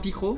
Picro.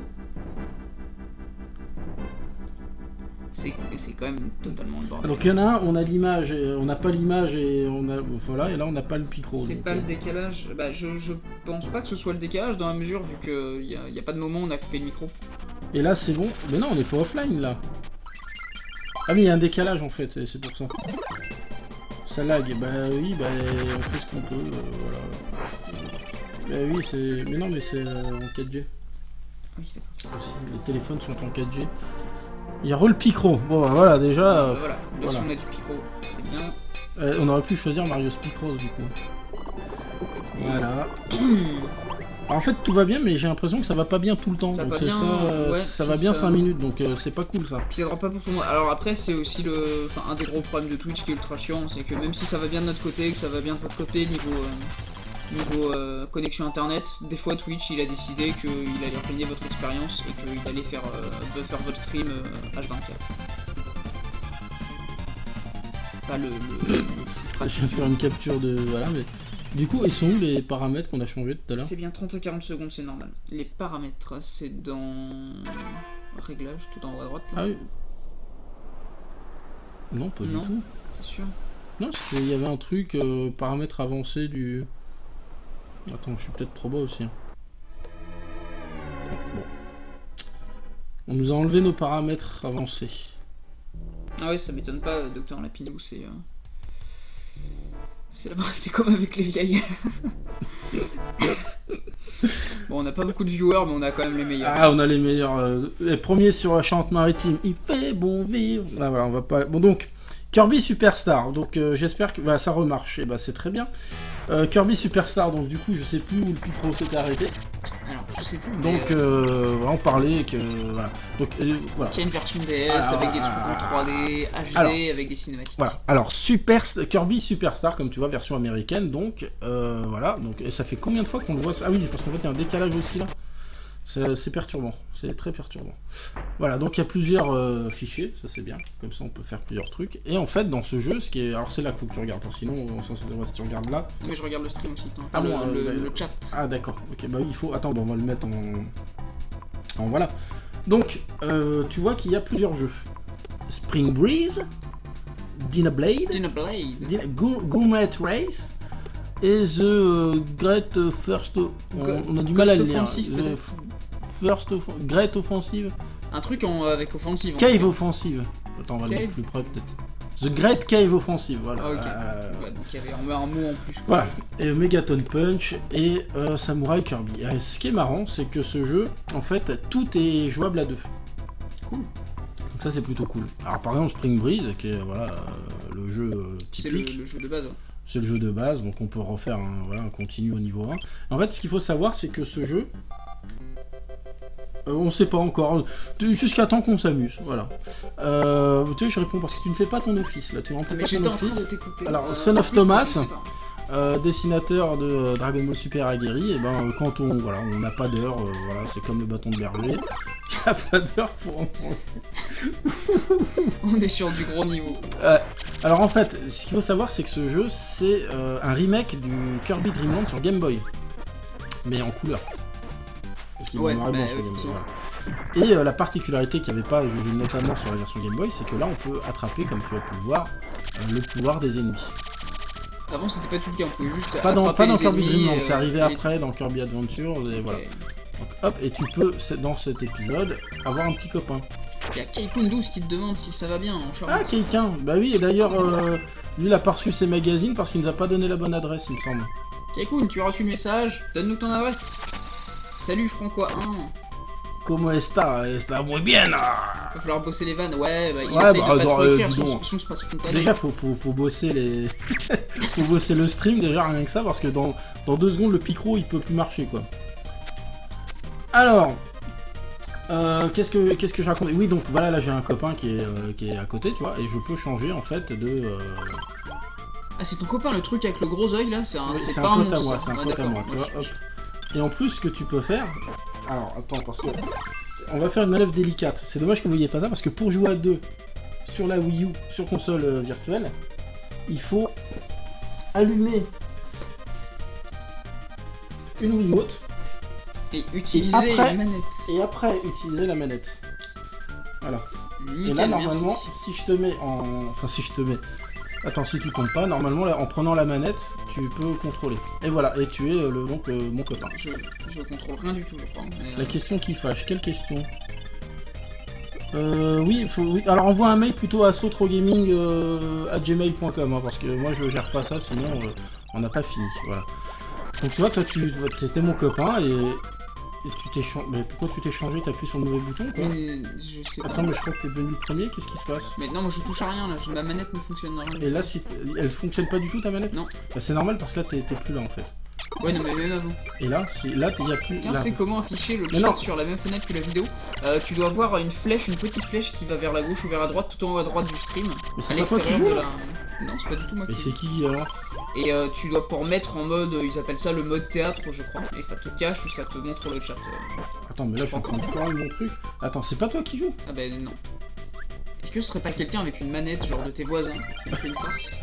C'est quand même totalement le bordel. Donc il y en a un, on a l'image, on n'a pas l'image et on a voilà, et là on n'a pas le Picro. C'est donc, pas le décalage. Bah je pense pas que ce soit le décalage dans la mesure vu que y a pas de moment où on a coupé le micro. Et là c'est bon. Mais non, on est pas offline là. Ah oui, il y a un décalage en fait, c'est pour ça. Ça lag. Bah oui, bah on fait ce qu'on peut, voilà. Bah oui, c'est. Mais non, mais c'est en 4G. Oui d'accord. Les téléphones sont en 4G. Il y a le Picro. Bon bah, voilà déjà. Voilà. Voilà. Si on a du Picro, c'est bien. On aurait pu choisir Mario Picross du coup. Voilà. Alors, en fait tout va bien mais j'ai l'impression que ça va pas bien tout le temps. Ça donc va c'est bien, ça, ouais, ça va puis bien ça- 5 minutes donc c'est pas cool ça. Puis ça aidera pas pour tout le monde. Alors après c'est aussi un des gros problèmes de Twitch qui est ultra chiant, c'est que même si ça va bien de notre côté, que ça va bien de votre côté niveau connexion internet, des fois Twitch il a décidé qu'il allait ruiner votre expérience et qu'il allait faire votre stream H24. C'est pas le Je vais faire une capture de. Voilà mais. Du coup ils sont où les paramètres qu'on a changé tout à l'heure? C'est bien 30 à 40 secondes, c'est normal. Les paramètres, c'est dans réglage, tout en haut à droite. Là. Ah oui. Non pas du tout. C'est sûr. Non, il y avait un truc, paramètres avancés du... Attends, je suis peut-être trop bas aussi. Hein. Bon. On nous a enlevé nos paramètres avancés. Ah ouais, ça m'étonne pas, Docteur Lapinou, c'est comme avec les vieilles. Bon, on n'a pas beaucoup de viewers, mais on a quand même les meilleurs. Ah, on a les meilleurs. Les premiers sur la Charente-Maritime. Il fait bon vivre. Ah, voilà, on va pas... Bon, donc, Kirby Superstar. Donc, j'espère que ça remarche. Et bah, c'est très bien. Kirby Superstar, donc du coup, je sais plus où le Picro s'était arrêté. Alors, je sais plus. Donc, voilà, on parlait que. Voilà. Donc, voilà. Qu'il y a une version DS avec des trucs en 3D, HD, alors, avec des cinématiques. Voilà. Alors, Kirby Superstar, comme tu vois, version américaine. Donc, voilà. Donc, et ça fait combien de fois qu'on le voit? Ah oui, parce qu'en fait, il y a un décalage aussi là. C'est perturbant. C'est très perturbant. Voilà. Donc, il y a plusieurs fichiers. Ça, c'est bien. Comme ça, on peut faire plusieurs trucs. Et en fait, dans ce jeu, ce qui est. Alors, c'est là qu'il faut que tu regardes. Sinon, si tu regardes là. Mais je regarde le stream aussi. Enfin, Ah bon, le chat. Ah, d'accord. Ok, bah, il faut. Attends, bon, on va le mettre en voilà. Donc, tu vois qu'il y a plusieurs jeux. Spring Breeze, Dynablade, Gourmet Race et The Great First. On a du mal à le lire. Great Offensive. Un truc avec offensive. Cave Offensive. Attends, on va le mettre plus près peut-être. The Great Cave Offensive, voilà. Ah, ok. Ouais, donc il y avait un mot en plus. Quoi. Voilà. Et Megaton Punch et Samurai Kirby. Et ce qui est marrant, c'est que ce jeu, en fait, tout est jouable à deux. Cool. Donc ça, c'est plutôt cool. Alors, par exemple, Spring Breeze, qui est voilà, le jeu typique. C'est le jeu de base, ouais. C'est le jeu de base, donc on peut refaire un continu au niveau 1. En fait, ce qu'il faut savoir, c'est que ce jeu, on sait pas encore, jusqu'à temps qu'on s'amuse, voilà. Tu sais, je réponds parce que tu ne fais pas ton office, là, tu ne remplis pas ton office. Alors, Son of Thomas, dessinateur de Dragon Ball Super aguerri, et ben quand on n'a pas d'heure, voilà, c'est comme le bâton de berger, il n'y a pas d'heure pour en On est sur du gros niveau. Alors en fait, ce qu'il faut savoir, c'est que ce jeu, c'est un remake du Kirby Dream Land sur Game Boy, mais en couleur. Parce qu'il y a noir et blanc sur Game Boy. Voilà. Et la particularité qu'il n'y avait pas, notamment sur la version Game Boy, c'est que là, on peut attraper, comme tu as pu le voir, le pouvoir des ennemis. Avant, c'était pas tout le cas, on pouvait juste pas dans les Kirby ennemis, Dream Land, c'est arrivé après dans Kirby Adventure, et voilà. Donc, hop, et tu peux, dans cet épisode, avoir un petit copain. Il y a Kaikun12 qui te demande si ça va bien en charme. Ah, quelqu'un. Bah oui, et d'ailleurs, lui, il a pas reçu ses magazines parce qu'il nous a pas donné la bonne adresse, il me semble. Kaikun, tu as reçu le message? Donne-nous ton adresse. Salut Francois 1. Comment está? Está muy bien. Va falloir bosser les vannes. Ouais, bah, il Ouais, essaye bah, de pas trop écrire, disons, son se passe spontané. Déjà, faut bosser les... faut bosser le stream, déjà, rien que ça, parce que dans 2 secondes, le Picro, il peut plus marcher, quoi. Alors... qu'est-ce que je raconte? Oui, donc voilà, là j'ai un copain qui est à côté, tu vois, et je peux changer en fait de. Ah, c'est ton copain, le truc avec le gros œil là? C'est pas un un pote à monstre. moi, c'est un pote à moi, tu vois, hop. Et en plus, ce que tu peux faire. Alors, attends, parce que. On va faire une manœuvre délicate. C'est dommage que vous voyez pas ça, parce que pour jouer à 2 sur la Wii U, sur console virtuelle, il faut allumer une Wiimote. Et utiliser après- la manette. Et après, utiliser la manette. Voilà. Nickel, Et là, normalement, merci. si je te mets en... Enfin, si je te mets... Attends, si tu tombes pas, normalement, là, en prenant la manette, tu peux contrôler. Et voilà, et tu es donc mon copain. Je contrôle rien du tout, je crois. Mais, La question qui fâche, quelle question? Oui, oui, alors envoie un mail plutôt à sautrogaming@gmail.com hein, parce que moi je gère pas ça, sinon on n'a pas fini. Voilà. Donc tu vois, toi tu étais mon copain et tu t'es changé. Mais pourquoi tu t'es changé? T'as appuyé sur le mauvais bouton quoi? mais je sais pas. Attends, mais je crois que t'es devenu le premier, qu'est-ce qui se passe? Mais non, moi je touche à rien là, ma manette ne fonctionne rien. Et là, si elle fonctionne pas du tout ta manette? Non. Bah, c'est normal parce que là t'es plus là en fait. Ouais, non, mais même avant. Et là, là il y a plus. Tiens, Là. c'est comment afficher le Mais chat non. sur la même fenêtre que la vidéo. Tu dois voir une flèche, une petite flèche qui va vers la gauche ou vers la droite, tout en haut à droite du stream. Mais À c'est pas toi qui l'extérieur joues de là. la. Non, c'est pas du tout moi Mais qui c'est joue. qui alors? Et tu dois pour mettre en mode, ils appellent ça le mode théâtre, je crois. Et ça te cache ou ça te montre le chat. Attends, mais là je suis en train de faire mon truc. Attends, c'est pas toi qui joues? Ah bah non. Est-ce que ce serait pas quelqu'un avec une manette, genre de tes voisins, qui me fait une farce?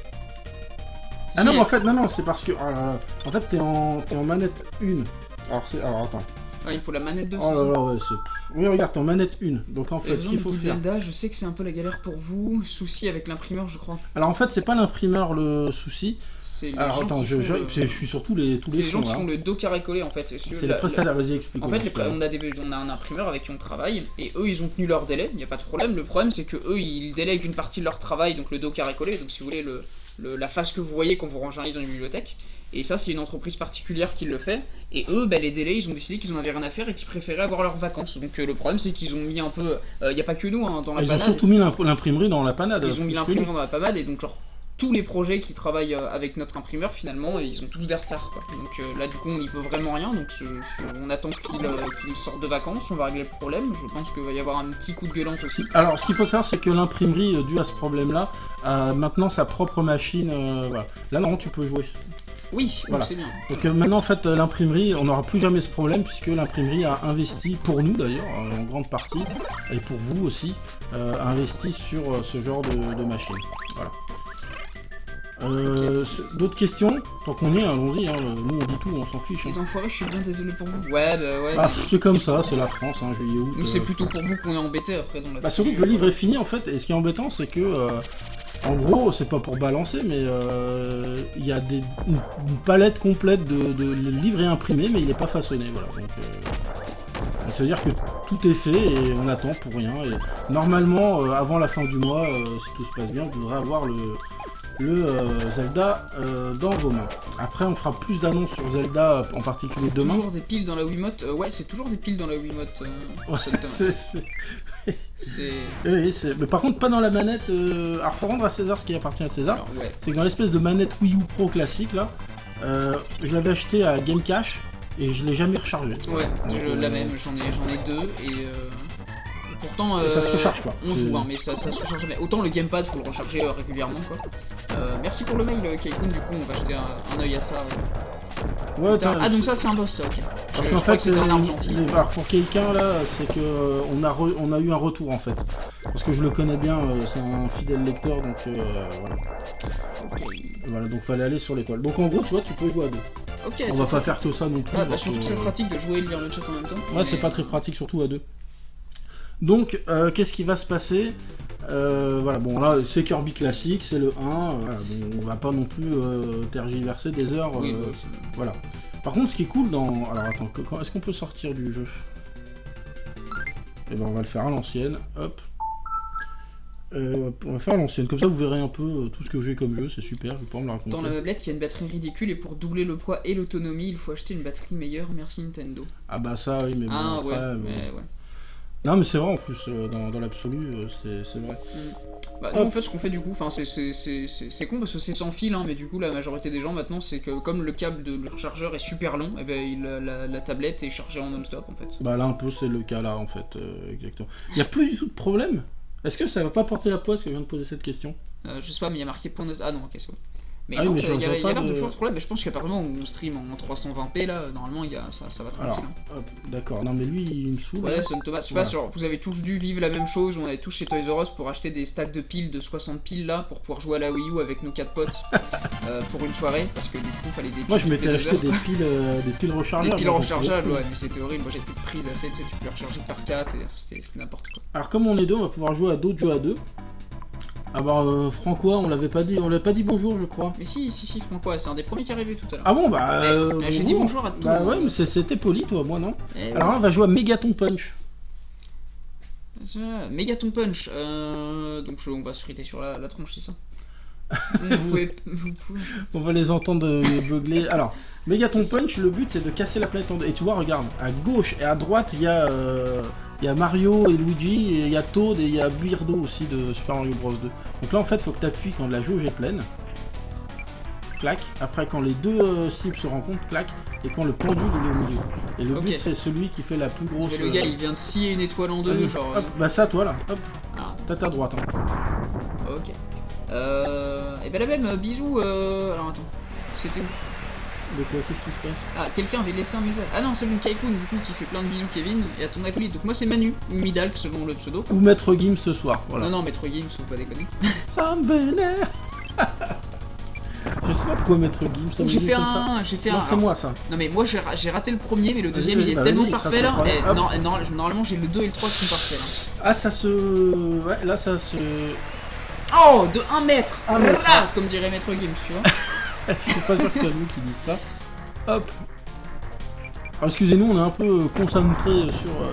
Ah non, mais en fait, non, c'est parce que. Oh là là. En fait, t'es en manette 1. Alors attends. Ah, il faut la manette de Oh là là, ouais, c'est. Oui, regarde, t'es en manette 1. Donc en fait, ce qu'il faut faire. Zelda, je sais que c'est un peu la galère pour vous. Souci avec l'imprimeur, je crois. Alors en fait, c'est pas l'imprimeur le souci. C'est les Alors gens attends, qui font le- je suis sur tous les C'est les gens qui là. font le dos carré collé en fait. Est-ce que C'est la- les prestataires, vas-y, explique. En fait, on a un imprimeur avec qui on travaille, et eux ils ont tenu leur délai, il n'y a pas de problème. Le problème c'est que eux ils délèguent une partie de leur travail, donc le dos carré collé, donc si vous voulez la face que vous voyez quand vous rangez un livre dans une bibliothèque. Et ça c'est une entreprise particulière qui le fait, et eux les délais ils ont décidé qu'ils en avaient rien à faire et qu'ils préféraient avoir leurs vacances. Donc le problème c'est qu'ils ont mis un peu, il n'y a pas que nous hein, dans la Ils ont panade. surtout mis l'imprimerie dans la panade. Ils ont mis plus que l'imprimeur nous. dans la panade et donc genre tous les projets qui travaillent avec notre imprimeur finalement ils ont tous des retards quoi. Donc là du coup on n'y peut vraiment rien donc on attend qu'il sorte de vacances, on va régler le problème. Je pense qu'il va y avoir un petit coup de gueulante aussi. Alors, ce qu'il faut savoir, c'est que l'imprimerie, dû à ce problème-là, a maintenant sa propre machine. Voilà. Là, non, tu peux jouer. Oui, Voilà. c'est bien. Donc maintenant, en fait, l'imprimerie, on n'aura plus jamais ce problème, puisque l'imprimerie a investi, pour nous d'ailleurs, en grande partie, et pour vous aussi, a investi sur ce genre de machine. Voilà. D'autres questions? Tant qu'on y est, allons-y, hein, nous on dit tout, on s'en fiche. Hein. Les enfoirés, je suis bien désolé pour vous. Ouais, bah ouais. Ah, c'est comme ça, c'est la France, hein, juillet, août. Nous c'est plutôt pour vous qu'on est embêté après dans la. Bah surtout que le livre est fini en fait, et ce qui est embêtant c'est que, en gros, c'est pas pour balancer, mais il y a une palette complète de le livre est imprimé, mais il est pas façonné, voilà. Donc, ça veut dire que tout est fait et on attend pour rien. Et normalement, avant la fin du mois, si tout se passe bien, vous devrez avoir le Zelda dans vos mains. Après, on fera plus d'annonces sur Zelda, en particulier C'est demain. toujours des piles dans la Wiimote. Ouais, c'est toujours des piles dans la Wiimote. Ouais, Zelda. C'est. Oui, mais par contre, pas dans la manette. Alors, faut rendre à César ce qui appartient à César. Alors, ouais. C'est que dans l'espèce de manette Wii U Pro classique là, je l'avais acheté à Game Cash et je l'ai jamais rechargé. Ouais, Donc, la même, j'en ai deux et pourtant Et ça se recharge pas. on joue hein, mais ça se recharge jamais. Autant le gamepad faut le recharger régulièrement quoi. Merci pour le mail Kaikun, du coup on va jeter un œil à ça. Ouais, Ah donc ça c'est un boss ça, ok. Parce Je qu'en crois fait, que c'était un arme gentil. alors, pour quelqu'un là, c'est que on a eu un retour en fait. Parce que je le connais bien, c'est un fidèle lecteur, donc voilà. Ok, Voilà, donc fallait aller sur l'étoile. Donc en gros, tu vois, tu peux jouer à deux. ok. On c'est va pas pratique. faire que ça non plus. Ouais, bah parce surtout que que- c'est pratique de jouer et de lire le chat en même temps. Ouais, c'est pas très pratique, surtout à deux. Donc, qu'est-ce qui va se passer? Voilà, bon là, c'est Kirby classique, c'est le 1, voilà, bon, on va pas non plus tergiverser des heures. Oui, bah, Voilà. Par contre, ce qui est cool dans... Alors attends, est-ce qu'on peut sortir du jeu? Eh ben on va le faire à l'ancienne, hop. On va faire à l'ancienne, comme ça vous verrez un peu tout ce que j'ai comme jeu, c'est super, je vais pas me le raconter. dans la meublette, il y a une batterie ridicule et pour doubler le poids et l'autonomie, il faut acheter une batterie meilleure. Merci Nintendo. Ah bah ça oui, mais bon, Ah après, ouais, bon. mais ouais. Non mais c'est vrai en plus, dans l'absolu, c'est vrai. Bah, nous, en fait, ce qu'on fait du coup, enfin, c'est con parce que c'est sans fil, hein, mais du coup, la majorité des gens maintenant, c'est que comme le câble de leur chargeur est super long, et ben la tablette est chargée en non-stop en fait. Bah là un peu c'est le cas là en fait, exactement. Il y a plus du tout de problème? Est-ce que ça va pas porter la poisse que je viens de poser cette question? Je sais pas, mais il y a marqué point note. Ah non, ok, c'est bon. Mais Ah oui, non, mais il y a pas l'air de de- faire ce problème. Mais je pense qu'à partir du moment où on stream en 320p, là, normalement, ça va Alors, tranquille. Hein. hop, d'accord. Non, mais lui, il me saoule. Ouais, Son Thomas, je sais pas, Voilà. genre, vous avez tous dû vivre la même chose. On avait tous chez Toys R Us pour acheter des stacks de piles de 60 piles là pour pouvoir jouer à la Wii U avec nos 4 potes pour une soirée. Parce que du coup, fallait des piles. Moi, je toutes m'étais les 2 acheté heures. des piles rechargeables. Des piles donc, rechargeables, ouais, mais c'était horrible. Moi j'étais prise à 7, tu sais, tu peux les recharger par 4 et c'était n'importe quoi. Alors, comme on est deux, on va pouvoir jouer à d'autres jeux à deux. Ah bah, Francois, on l'avait pas dit bonjour, je crois. Mais si, Franco, c'est un des premiers qui est arrivé tout à l'heure. Ah bon, bah. J'ai dit bonjour à tout le Bah monde. ouais, mais c'était poli, toi, moi, non. Eh Alors, là, on va jouer à Megaton Punch. Megaton Punch, donc on va se friter sur la tronche, c'est ça. vous pouvez... On va les entendre beugler. Alors, Megaton Punch, le but c'est de casser la planète en deux. Et tu vois, regarde, à gauche et à droite, il y a Mario et Luigi, et il y a Toad et il y a Birdo aussi de Super Mario Bros 2. Donc là, en fait, faut que tu appuies quand la jauge est pleine. Clac. Après, quand les deux cibles se rencontrent, clac. Et quand le pendule il est au milieu. Et le but c'est celui qui fait la plus grosse. Mais le gars il vient de scier une étoile en deux, genre. Hop, bah ça, toi là. Hop. Ah. T'as ta droite. Hein. Ok. Et ben la même, bisous. Alors attends, c'était où? De quoi, qu'est-ce qui se passe? Ah, quelqu'un avait laissé un message. Ah non, c'est mon Kaikun du coup qui fait plein de bisous Kevin et à ton acolyte. Donc moi c'est Manu, ou Midalk selon le pseudo. Ou Maître Gims ce soir, voilà. Non, Maître Games, faut pas déconner. Ça me vénère. Je sais pas pourquoi Maître Gims. J'ai fait un. Non, c'est moi ça. Non mais moi j'ai raté le premier, mais le deuxième il est bah, tellement vas-y, parfait là. trace-le, Et, non, normalement j'ai le 2 et le 3 qui sont parfaits là. Ah, ça se. Ouais, là ça se. Oh, de 1 mètre, Un mètre, là, comme dirait Maître Games, tu vois. Je suis pas sûr que ce soit lui qui dise ça. Hop. Alors, excusez-nous, on est un peu concentré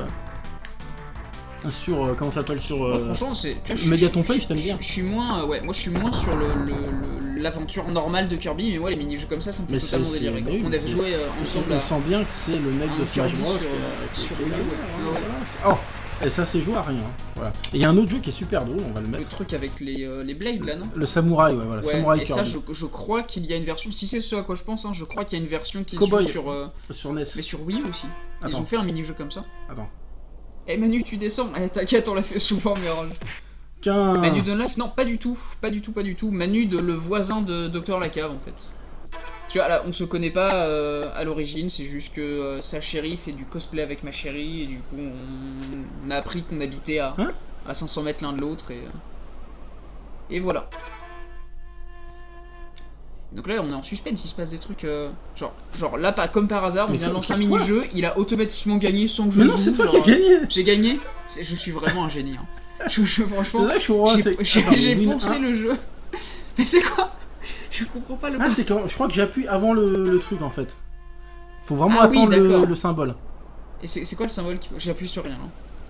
sur. Comment ça s'appelle? Sur. Moi, franchement, c'est. Megaton Punch, t'aimes bien? Je suis moins. Ouais, moi je suis moins sur l'aventure normale de Kirby, mais moi les mini-jeux comme ça me fait totalement délirer. oui, On avait joué ensemble On à. sent bien que c'est le mec de Smash Kirby Bros. sur Wii U, ouais. Oh! Et ça c'est joué à rien. Voilà. Et il y a un autre jeu qui est super drôle, on va le mettre. Le truc avec les blades là, non? Le samouraï, ouais, voilà. Ouais, Samouraï et Kirby. ça, je crois qu'il y a une version. Si c'est ce à quoi je pense, hein, je crois qu'il y a une version qui se Cowboy. joue Sur NES. mais sur Wii U aussi. Ils Attends. ont fait un mini-jeu comme ça. Attends. Eh Manu, tu descends. Eh t'inquiète, on l'a fait souvent, Merol. Tiens. Manu de Life, non, pas du tout. Pas du tout. Manu de le voisin de Dr Lacave en fait. Tu vois, là, on se connaît pas à l'origine, c'est juste que sa chérie fait du cosplay avec ma chérie, et du coup, on a appris qu'on habitait à 500 mètres l'un de l'autre, et voilà. Donc là, on est en suspense, il se passe des trucs. Genre là, pas comme par hasard, on vient de lancer un mini-jeu, il a automatiquement gagné sans que je Mais joue. non, c'est toi genre, qui as gagné. J'ai gagné. Je suis vraiment un génie. Hein. Franchement, C'est ça que je comprends. j'ai foncé le jeu. Mais c'est quoi? Je comprends pas le. Ah, c'est quand je crois que j'appuie avant le truc en fait. Faut vraiment Ah oui, attendre d'accord. le symbole. Et c'est quoi le symbole qu'il faut? J'appuie sur rien.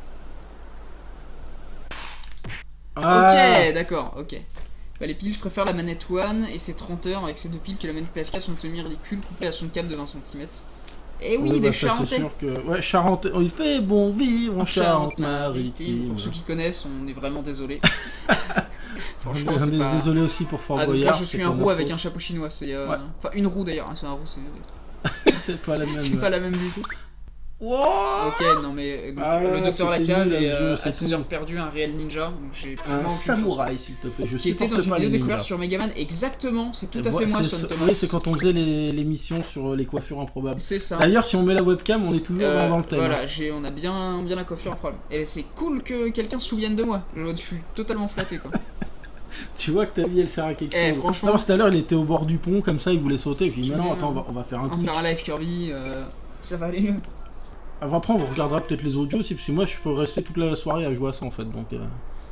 Ah. Ok, d'accord, ok. Bah, les piles, je préfère la manette One et ses 30 heures avec ces deux piles que la manette PS4 sont tenues ridicules couplées à son câble de 20 cm. Et oui, bah, des ça, Charentais. c'est sûr que... Ouais, Charente... Il fait bon vivre en Charente-Maritime. Pour ceux qui connaissent, on est vraiment désolé. Franchement, on est désolé aussi pour Fort Ah, donc Boyard. là, je suis un roux avec un chapeau chinois. C'est enfin une roue d'ailleurs. C'est un roux, c'est. C'est pas la même. C'est pas la même du tout. Wow. Ok, non mais donc, Ah, le docteur c'était Lacave nul, et ce jeu, à c'est 16 heures perdues un réel ninja. Donc j'ai Un aucune samouraï, chance. s'il te plaît. Je Qui était dans supporte une pas vidéo les découverte ninjas. sur Megaman, exactement, c'est tout à fait moi, Son Thomas. Oui, c'est quand on faisait l'émission sur les coiffures improbables. C'est ça. D'ailleurs, si on met la webcam, on est toujours dans le thème. Voilà, on a bien la coiffure en problème. Et c'est cool que quelqu'un se souvienne de moi. Je suis totalement flatté quoi. Tu vois que ta vie elle sert à quelque chose. Franchement. Non, tout à l'heure il était au bord du pont comme ça, il voulait sauter. Et puis maintenant, attends, on va faire un On va Twitch. faire un live Kirby, ça va aller mieux. Alors après, on regardera peut-être les autres jeux aussi, parce que moi je peux rester toute la soirée à jouer à ça en fait. Donc. Je vais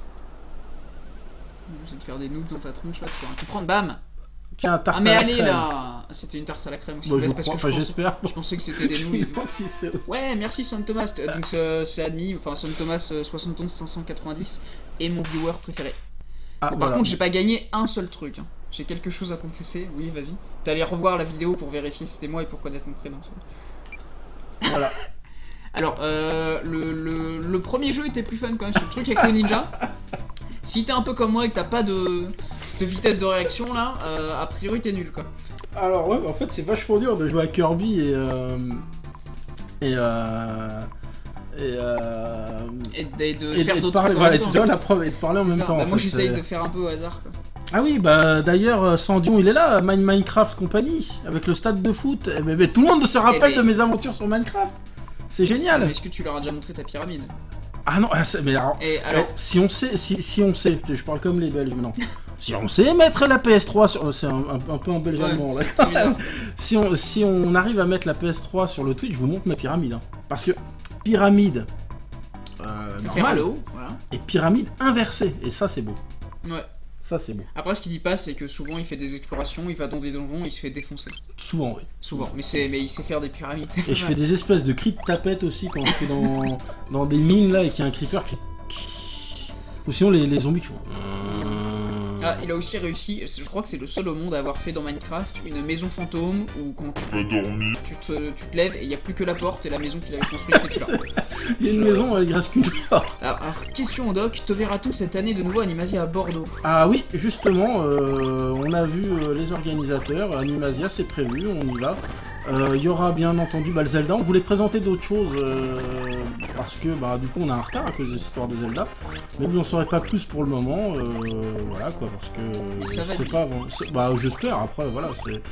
te faire des noobs dans ta tronche là, tu vas comprendre, bam. Tiens, tarte Ah mais à la allez crème. là. C'était une tarte à la crème aussi. Bah, Ouais, c'est parce que j'espère. je pensais que c'était des nouilles et tout. Si, c'est- Ouais, merci Son Thomas. Donc c'est admis, enfin Son Thomas 71 590 est mon viewer préféré. Ah, Bon, voilà. par contre, j'ai pas gagné un seul truc. Hein. J'ai quelque chose à confesser. Oui, vas-y. T'es allé revoir la vidéo pour vérifier si c'était moi et pour connaître mon prénom. Voilà. Alors, le premier jeu était plus fun quand même sur le truc avec le ninja. Si t'es un peu comme moi et que t'as pas de vitesse de réaction là, a priori t'es nul quoi. Alors ouais, en fait c'est vachement dur de jouer à Kirby et de faire d'autres parler, trucs en voilà, même tu temps. dois la preuve et de parler en C'est même ça. temps. Bah, en moi fait, j'essaye de faire un peu au hasard quoi. Ah oui, bah d'ailleurs, Sandion, il est là, Minecraft Company, avec le stade de foot. Mais tout le monde se rappelle de mes aventures sur Minecraft. C'est génial. Mais est-ce que tu leur as déjà montré ta pyramide? Ah non, mais alors, si on sait, si on sait, je parle comme les Belges maintenant. Si on sait mettre la PS3 sur... C'est un peu un belge allemand, là. si on arrive à mettre la PS3 sur le Twitch, je vous montre ma pyramide. Hein. Parce que pyramide normale, voilà. Et pyramide inversée. Et ça, c'est beau. Ouais. Ça, c'est beau. Après, ce qu'il dit pas, c'est que souvent, il fait des explorations, il va dans des donjons, il se fait défoncer. Souvent, oui. Souvent. Mais il sait faire des pyramides. Et je fais des espèces de cris de tapette aussi quand je suis dans des mines, là, et qu'il y a un creeper qui... Ou sinon, les zombies qui font... Ah, il a aussi réussi, je crois que c'est le seul au monde à avoir fait dans Minecraft une maison fantôme où quand tu te lèves et il n'y a plus que la porte et la maison qu'il avait construite n'est plus là. Il y a une maison avec grâce qu'une porte. Alors, question au doc, te verras-tu cette année de nouveau Animasia à Bordeaux? Ah oui, justement, on a vu les organisateurs, Animasia c'est prévu, on y va. Il y aura bien entendu le Zelda, on voulait présenter d'autres choses parce que du coup on a un retard à cause de cette histoire de Zelda, mais vous n'en saurez pas plus pour le moment, voilà quoi, parce que c'est pas bon, j'espère, après voilà,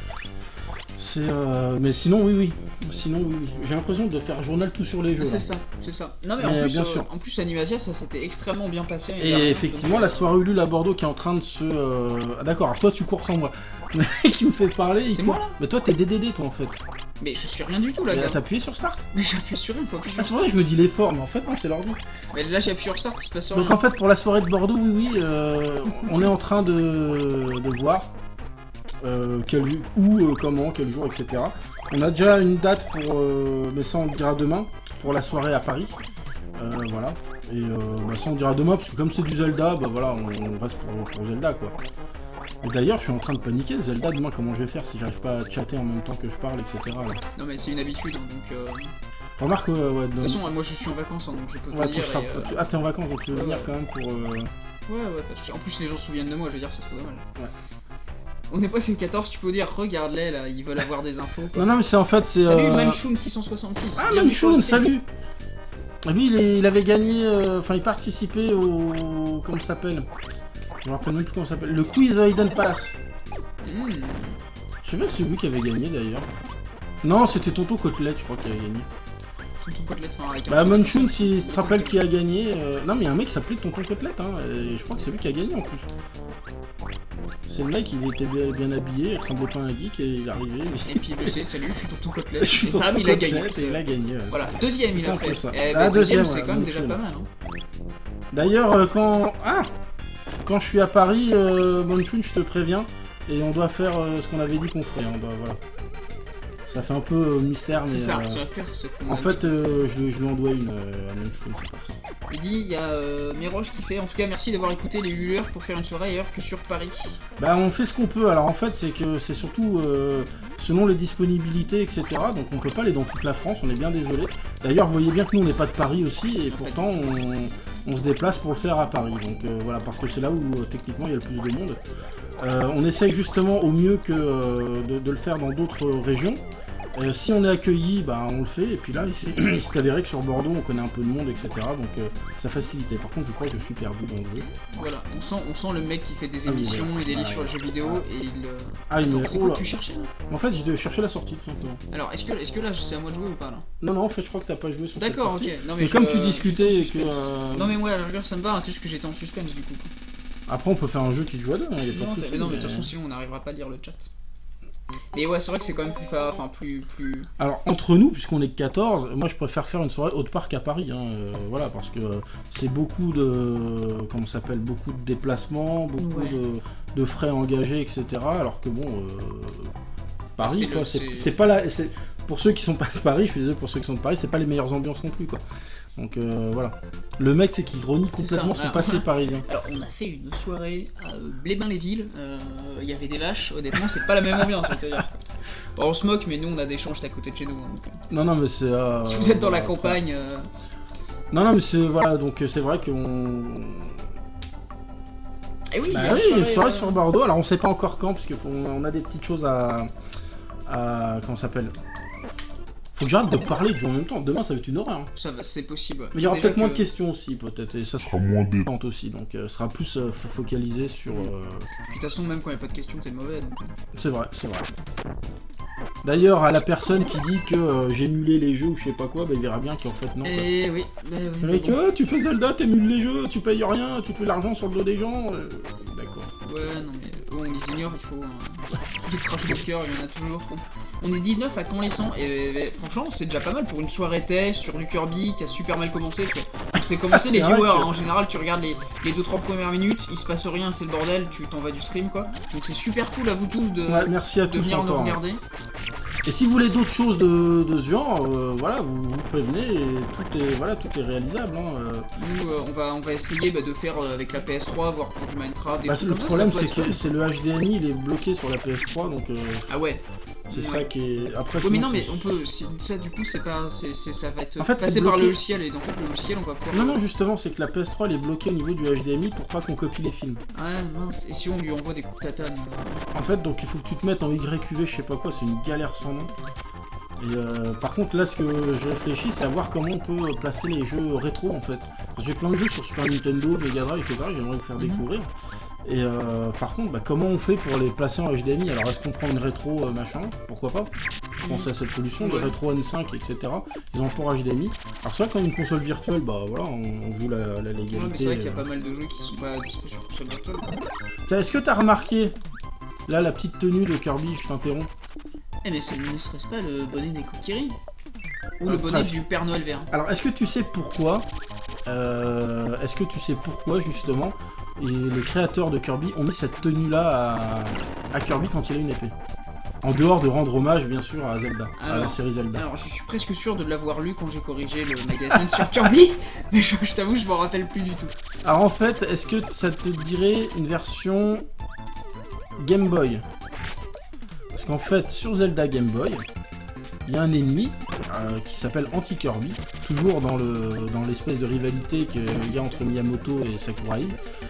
mais sinon oui, j'ai l'impression de faire journal tout sur les jeux. C'est ça. Non mais en plus Animasia ça s'était extrêmement bien passé. Et effectivement la soirée Ulule à Bordeaux qui est en train de se... Ah d'accord, alors toi tu cours sans moi. Qui me fait parler, c'est moi là. Mais toi t'es DDD toi en fait. Mais je suis rien du tout là. T'as appuyé sur Start? Mais j'ai appuyé sur une fois. C'est vrai, je me dis l'effort, mais en fait non, c'est l'ordi. Mais là j'ai appuyé sur Start, il se passe rien. Donc en fait pour la soirée de Bordeaux, oui, on est en train de voir comment, quel jour, etc. On a déjà une date pour, mais ça on le dira demain, pour la soirée à Paris. Voilà. Et ça on dira demain, parce que comme c'est du Zelda, voilà, on reste pour Zelda quoi. Et d'ailleurs, je suis en train de paniquer, Zelda, demain comment je vais faire si j'arrive pas à chatter en même temps que je parle, etc. Là. Non mais c'est une habitude, hein, donc... Remarque, ouais... De toute façon, moi je suis en vacances, hein, donc je peux te dire... Ah, t'es en vacances, donc tu veux venir quand même pour... Ouais, en plus les gens se souviennent de moi, je veux dire, ça serait dommage. Ouais. On est presque 14, tu peux dire, regarde-les là, ils veulent avoir des infos. Quoi. Non, mais c'est en fait... Salut Manchoun666. Ah, Manchoun, salut. Lui, il avait gagné... Enfin, il participait au... Comment ça s'appelle? Je me rappelle même plus comment ça s'appelle. Le quiz Hidden Pass. Je sais pas si c'est lui qui avait gagné d'ailleurs. Non, c'était Tonton Côtelette, je crois, qui avait gagné. Tonton Côtelette, enfin avec Manchoun, si tu te rappelles qui a gagné. Non, mais il y a un mec qui s'appelait Tonton Côtelette, hein. Et je crois que c'est lui qui a gagné en plus. C'est le mec, il était bien habillé, il ressemblait pas à un geek et il est arrivé. Et puis il le sait, salut, je suis Tonton Côtelette. Et bam, il a gagné. Il a gagné. Voilà, deuxième il a fait. Deuxième, c'est quand même déjà pas mal. Hein. D'ailleurs, quand je suis à Paris, Manchoun, je te préviens, et on doit faire ce qu'on avait dit qu'on ferait. Voilà. Ça fait un peu mystère, mais... C'est ça, tu vas faire ce qu'on En fait, je lui en dois une à Manchoun, c'est pour ça. Il dit, il y a Miroche qui fait, en tout cas merci d'avoir écouté les Ululeurs pour faire une soirée ailleurs que sur Paris. On fait ce qu'on peut, alors en fait c'est que c'est surtout selon les disponibilités, etc. Donc on peut pas aller dans toute la France, on est bien désolé. D'ailleurs vous voyez bien que nous on n'est pas de Paris aussi, et pourtant on se déplace pour le faire à Paris. Donc voilà, parce que c'est là où techniquement il y a le plus de monde. On essaye justement au mieux que de le faire dans d'autres régions. Si on est accueilli, on le fait, et puis là, il s'est avéré que sur Bordeaux, on connaît un peu de monde, etc. Donc ça facilitait. Par contre, je crois que je suis perdu dans le jeu. Voilà, on sent le mec qui fait des émissions et des livres sur le jeu vidéo, et il... Attends, c'est quoi que tu cherchais là? En fait, je cherchais la sortie, tout simplement. Alors, est-ce que là, c'est à moi de jouer ou pas là? Non, en fait, je crois que t'as pas joué sur cette D'accord, partie. ok. Non, mais comme tu discutais et que... Non mais moi, à la rigueur, ça me va, c'est juste que j'étais en suspense du coup. Après, on peut faire un jeu qui joue à deux, hein, y a pas de souci, mais non, mais de toute façon, sinon on n'arrivera pas à lire le chat. Mais ouais, c'est vrai que c'est quand même plus... Alors, entre nous, puisqu'on est que 14, moi je préfère faire une soirée haute parc à Paris, hein, voilà, parce que c'est beaucoup de... Comment ça s'appelle? Beaucoup de déplacements, beaucoup de frais engagés, etc. Alors que bon... Paris, quoi, c'est pas là... Pour ceux qui sont pas de Paris, je suis désolé pour ceux qui sont de Paris, c'est pas les meilleures ambiances non plus, quoi. Donc voilà. Le mec, c'est qu'il renie complètement son passé parisien. Alors, on a fait une soirée à Blé-Bain-les-Villes. Il y avait des lâches. Honnêtement, c'est pas la même ambiance, je vais te dire. Bon, on se moque, mais nous, on a des champs juste à côté de chez nous. Hein, donc... Non, mais c'est... Si vous êtes dans la campagne... Non, mais c'est... Voilà, donc c'est vrai qu'on... Et oui, une soirée sur Bordeaux. Alors, on sait pas encore quand, parce qu'on a des petites choses à comment ça s'appelle? Faut que j'arrête de parler de jeux en même temps. Demain, ça va être une horreur. Hein. Ça va, c'est possible. Ouais. Mais il y aura Déjà peut-être moins de questions aussi, peut-être. Et ça sera moins détente aussi. Donc, ça sera plus focalisé sur. Puis de toute façon, même quand il n'y a pas de questions, t'es mauvais. Donc... C'est vrai, c'est vrai. D'ailleurs, à la personne qui dit que j'émulais les jeux ou je sais pas quoi, bah, il verra bien qu'en fait non. Et oui, le mec, tu fais Zelda, t'émules les jeux, tu payes rien, tu te fais l'argent sur le dos des gens. D'accord. Ouais, non mais eux on les ignore, il faut des trash talkers, il y en a toujours. On est 19 à quand les 100 et franchement c'est déjà pas mal pour une soirée test sur du Kirby qui a super mal commencé. On s'est commencé les viewers, hein. En général tu regardes les 2-3 premières minutes, il se passe rien, c'est le bordel, tu t'en vas du stream quoi. Donc c'est super cool à vous tous de, ouais, merci à tous venir nous encore, regarder. Et si vous voulez d'autres choses de ce genre, voilà, vous prévenez et tout est réalisable. Hein, Nous, on va essayer de faire avec la PS3, voir pour du Minecraft. Des trucs le comme problème, ça c'est que c'est le HDMI, il est bloqué sur la PS3, donc. Ah ouais. C'est ça qui est. Après, oui, mais non, mais on peut. Ça, du coup, c'est pas. Ça va être en fait, passé par le logiciel et donc le logiciel, on va pouvoir. Non, justement, c'est que la PS3 elle est bloquée au niveau du HDMI pour pas qu'on copie les films. Ouais, mince. Et si on lui envoie des coups de tatane En fait, donc il faut que tu te mettes en YQV, je sais pas quoi, c'est une galère sans nom. Et par contre, là, ce que je réfléchis, c'est à voir comment on peut placer les jeux rétro en fait. Parce que j'ai plein de jeux sur Super Nintendo, Mega Drive, etc. J'aimerais vous faire découvrir. Et par contre, comment on fait pour les placer en HDMI? Alors, est-ce qu'on prend une rétro machin? Pourquoi pas? Je pense à cette solution, les rétro N5, etc. Ils ont un port HDMI. Alors, c'est vrai quand une console virtuelle, bah voilà, on joue la légalité. Ouais, mais c'est vrai qu'il y a pas mal de jeux qui sont pas dispo sur console virtuelle. Est-ce que t'as remarqué, là, la petite tenue de Kirby, je t'interromps? Eh, mais ne serait-ce pas le bonnet des Kokiri? Ou le bonnet du Père Noël vert? Alors, est-ce que tu sais pourquoi justement les créateurs de Kirby ont mis cette tenue-là à Kirby quand il a une épée? En dehors de rendre hommage, bien sûr, à Zelda, à la série Zelda. Alors, je suis presque sûr de l'avoir lu quand j'ai corrigé le magazine sur Kirby, mais je t'avoue, je m'en rappelle plus du tout. Alors, en fait, est-ce que ça te dirait une version Game Boy? Parce qu'en fait, sur Zelda Game Boy, il y a un ennemi qui s'appelle Anti-Kirby, toujours dans l'espèce de rivalité qu'il y a entre Miyamoto et Sakurai.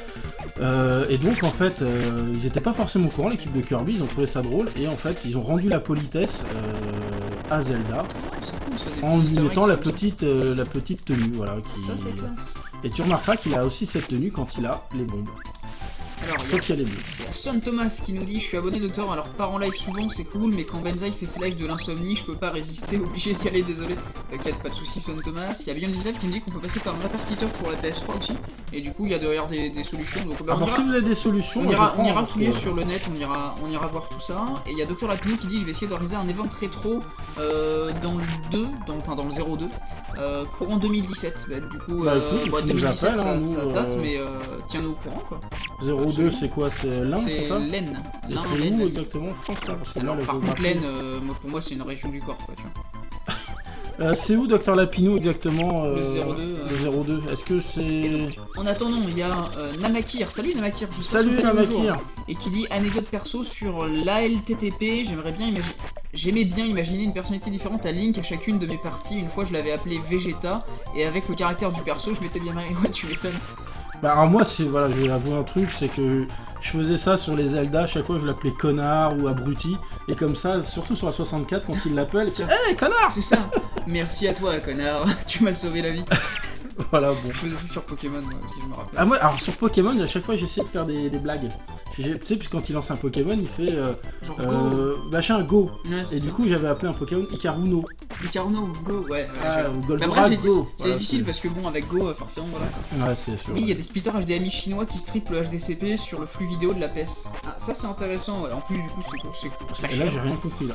Et donc en fait, ils n'étaient pas forcément au courant, l'équipe de Kirby, ils ont trouvé ça drôle, et en fait, ils ont rendu la politesse à Zelda en lui mettant la petite tenue, voilà. Ça c'est classe. Et tu remarqueras qu'il a aussi cette tenue quand il a les bombes. Alors, sauf qu'il y a les deux. Son Thomas qui nous dit: je suis abonné docteur, alors part en live souvent c'est cool, mais quand Benzaï fait ses lives de l'insomnie, je peux pas résister, obligé d'y aller, désolé. T'inquiète, pas de soucis Son Thomas. Il y a bien des qui nous dit qu'on peut passer par un répartiteur pour la PS3 aussi, et du coup il y a derrière des solutions. Donc alors si vous avez des solutions, on ira fouiller sur le net, on ira voir tout ça. Et il y a Docteur Lapini qui dit: je vais essayer d'organiser un event rétro dans le 2, dans le 02, courant 2017. Bah, du coup, 2017 appelles, ça date, mais tiens-nous au courant quoi. 02 c'est quoi? C'est l'Ain, c'est ça? l'Aisne. Et c'est où exactement? France, là, parce que alors, là, par contre, l'Aisne, pour moi, c'est une région du corps, quoi, tu vois. C'est où Docteur Lapinou exactement? Le 02. Le 02. Est-ce que c'est... En attendant, il y a Namakir. Salut Namakir, je sais pas. Salut Namakir. Et qui dit: anecdote perso sur l'ALTTP, j'aimais bien imaginer une personnalité différente à Link à chacune de mes parties. Une fois, je l'avais appelé Vegeta, et avec le caractère du perso, je m'étais bien marré. Ouais, tu m'étonnes. Bah alors moi, voilà, je vais avouer un truc, c'est que je faisais ça sur les Zelda, à chaque fois je l'appelais connard ou abruti, et comme ça, surtout sur la 64, quand il l'appelle, il fait « Hey, connard !» C'est ça. Merci à toi, connard, tu m'as sauvé la vie. Voilà, bon. Je faisais ça sur Pokémon, moi aussi, je me rappelle. Ah, moi, alors sur Pokémon, à chaque fois j'essayais de faire des blagues. Tu sais, puis quand il lance un Pokémon, il fait genre Go. Machin Go. Ouais, et du coup, j'avais appelé un Pokémon Ikaruno. Ikaruno, Go, ouais. Ou Goldorak, bref, Go. C'est difficile parce que bon, avec Go, forcément, voilà. Ouais, c'est sûr. Oui, il y a des splitters HDMI chinois qui strippent le HDCP sur le flux vidéo de la PS. Ah, ça c'est intéressant, ouais. En plus, du coup, c'est là, j'ai rien compris, là.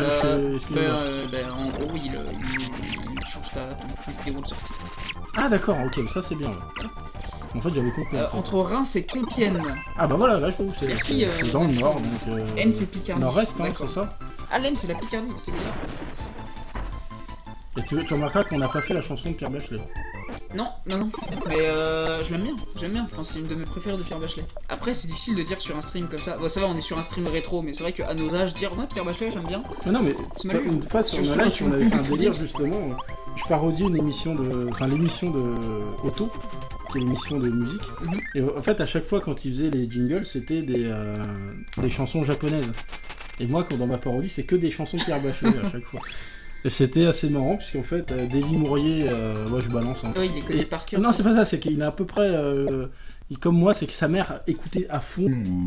En gros, il change ton flux vidéo de sortie. Ah, d'accord, ok, ça c'est bien. Ouais. En fait, j'avais compris. Entre Reims et Compiègne. Ah, bah voilà, là, je trouve que c'est dans le nord, donc. N, c'est Picardie. Nord-est, hein, c'est ça? Ah, l'N, c'est la Picardie, c'est bizarre. Et tu remarqueras qu'on n'a pas fait la chanson de Pierre Bachelet. Non, mais je l'aime bien, enfin, c'est une de mes préférées de Pierre Bachelet. Après, c'est difficile de dire sur un stream comme ça. Bon, ça va, on est sur un stream rétro, mais c'est vrai qu'à nos âges, dire ouais, Pierre Bachelet, j'aime bien. Mais non, mais une fois sur le live, on avait fait un délire justement. Je parodie une émission l'émission de Auto, qui est l'émission de musique. Et en fait, à chaque fois, quand ils faisaient les jingles, c'était des chansons japonaises. Et moi, dans ma parodie, c'est que des chansons de Pierre Bachelet à chaque fois. Et c'était assez marrant, puisqu'en fait, Davy Mourier, moi je balance. Hein. Oui, il est connu par cœur. Non, c'est pas ça, c'est qu'il est à peu près. Comme moi, c'est que sa mère écoutait à fond